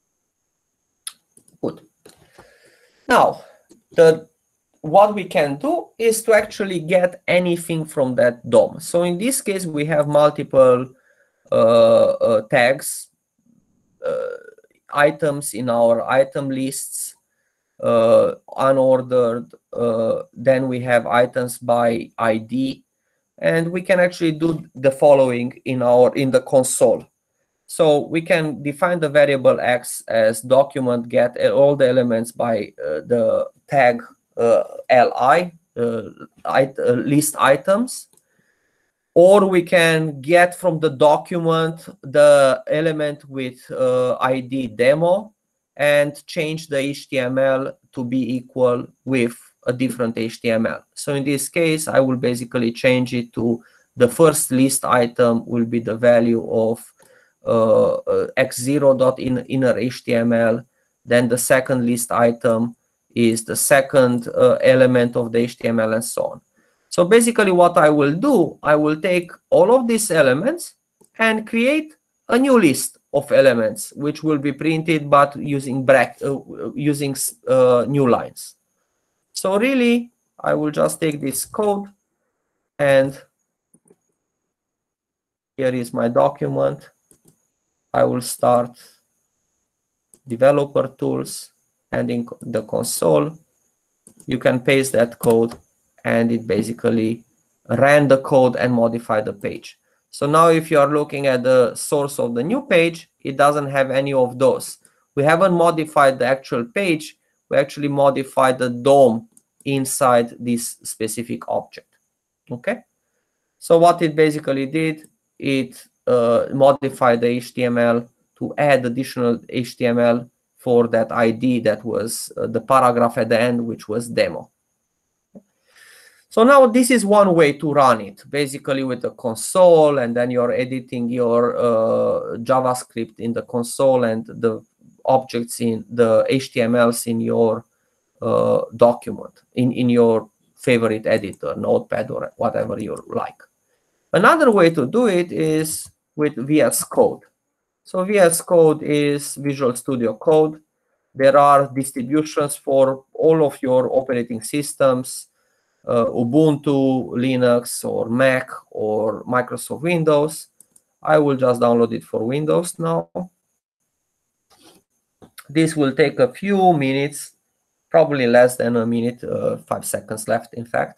Good. Now, what we can do is to actually get anything from that DOM. So in this case, we have multiple tags, items in our item lists, unordered. Then we have items by ID, and we can actually do the following in the console. So we can define the variable x as document get all the elements by the tag li, list items, or we can get from the document the element with ID demo and change the HTML to be equal with a different HTML. So in this case, I will basically change it to the first list item will be the value of x0.inner HTML. Then the second list item is the second element of the HTML, and so on. So basically what I will do, I will take all of these elements and create a new list of elements, which will be printed but using new lines. So really, I will just take this code, and here is my document. I will start developer tools, and in the console, you can paste that code, and it basically ran the code and modified the page. So now if you are looking at the source of the new page, it doesn't have any of those. We haven't modified the actual page. We actually modified the DOM inside this specific object. Okay. So what it basically did, it modified the HTML to add additional HTML for that ID that was the paragraph at the end, which was demo. So now this is one way to run it, basically with the console, and then you're editing your JavaScript in the console and the objects in the HTMLs in your document, in your favorite editor, Notepad or whatever you like. Another way to do it is with VS Code. So VS Code is Visual Studio Code. There are distributions for all of your operating systems, Ubuntu, Linux, or Mac, or Microsoft Windows. I will just download it for Windows now. This will take a few minutes, probably less than a minute, 5 seconds left, in fact.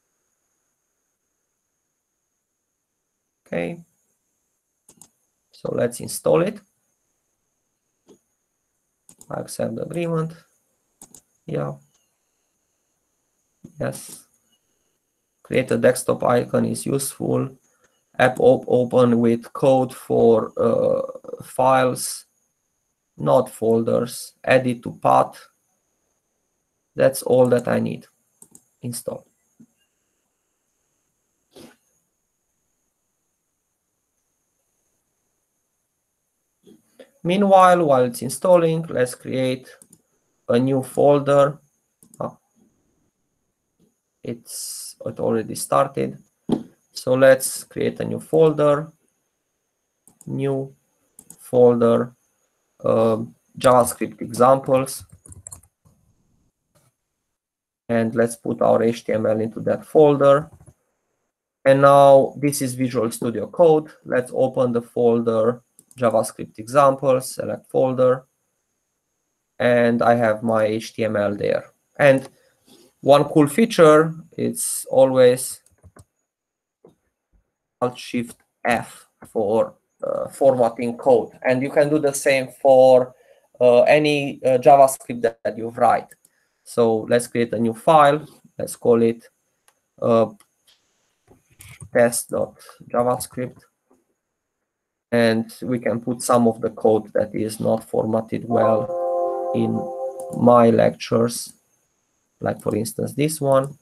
Okay. So let's install it. I accept the agreement. Yeah. Yes. Create a desktop icon is useful. App open with code for files, not folders. Add it to path. That's all that I need. Install. Meanwhile, while it's installing, let's create a new folder. It already started. So let's create a new folder. New folder, JavaScript examples. And let's put our HTML into that folder. And now this is Visual Studio Code. Let's open the folder JavaScript examples, select folder, and I have my HTML there. And one cool feature, it's always Alt-Shift-F for formatting code. And you can do the same for any JavaScript that you write. So let's create a new file. Let's call it test.javascript. And we can put some of the code that is not formatted well in my lectures, like for instance this one.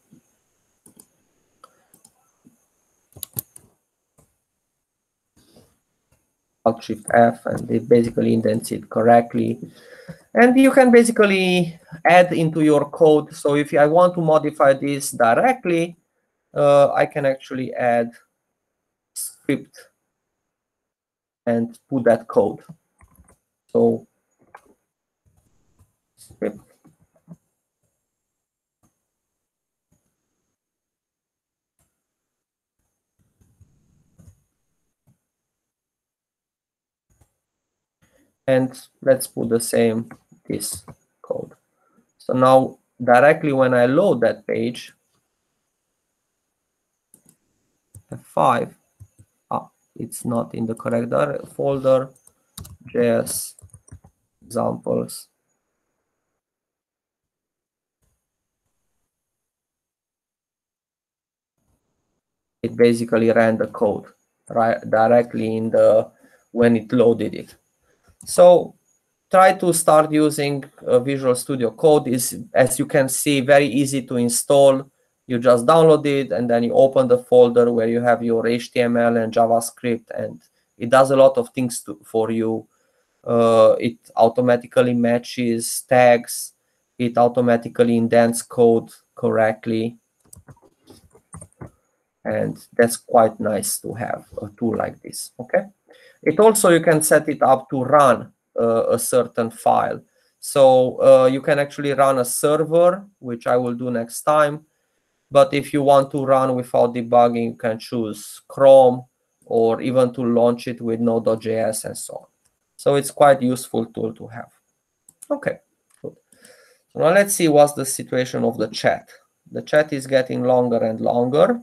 Alt-Shift-F, and it basically indents it correctly. And you can basically add into your code. So if I want to modify this directly, I can actually add script and put that code. So script. And let's put the same, this code. So now directly when I load that page, F5, it's not in the correct folder, JS examples. It basically ran the code right directly in the when it loaded it. So try to start using Visual Studio Code. Is, as you can see, very easy to install. You just download it and then you open the folder where you have your HTML and JavaScript, and it does a lot of things for you. It automatically matches tags. It automatically indents code correctly. And that's quite nice to have a tool like this. Okay. It also, you can set it up to run a certain file. So you can actually run a server, which I will do next time. But if you want to run without debugging, you can choose Chrome, or even to launch it with Node.js and so on. So it's quite a useful tool to have. Okay, good. So now let's see what's the situation of the chat. The chat is getting longer and longer.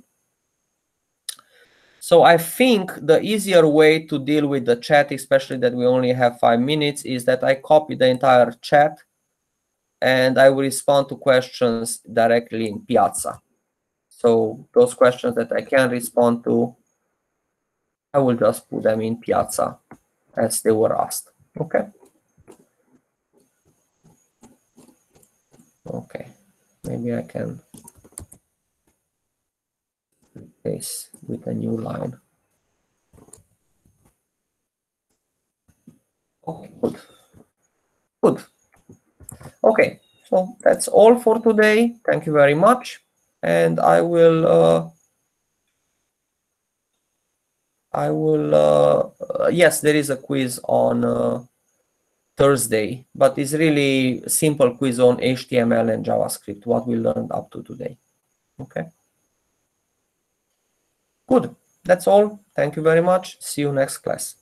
So I think the easier way to deal with the chat, especially that we only have 5 minutes, is that I copy the entire chat and I will respond to questions directly in Piazza. So those questions that I can respond to, I will just put them in Piazza as they were asked. Okay. Okay. Maybe I can replace with a new line. Okay, good. Good. Okay, so that's all for today. Thank you very much. And I will, yes, there is a quiz on Thursday, but it's really a simple quiz on HTML and JavaScript, what we learned up to today. Okay. Good. That's all. Thank you very much. See you next class.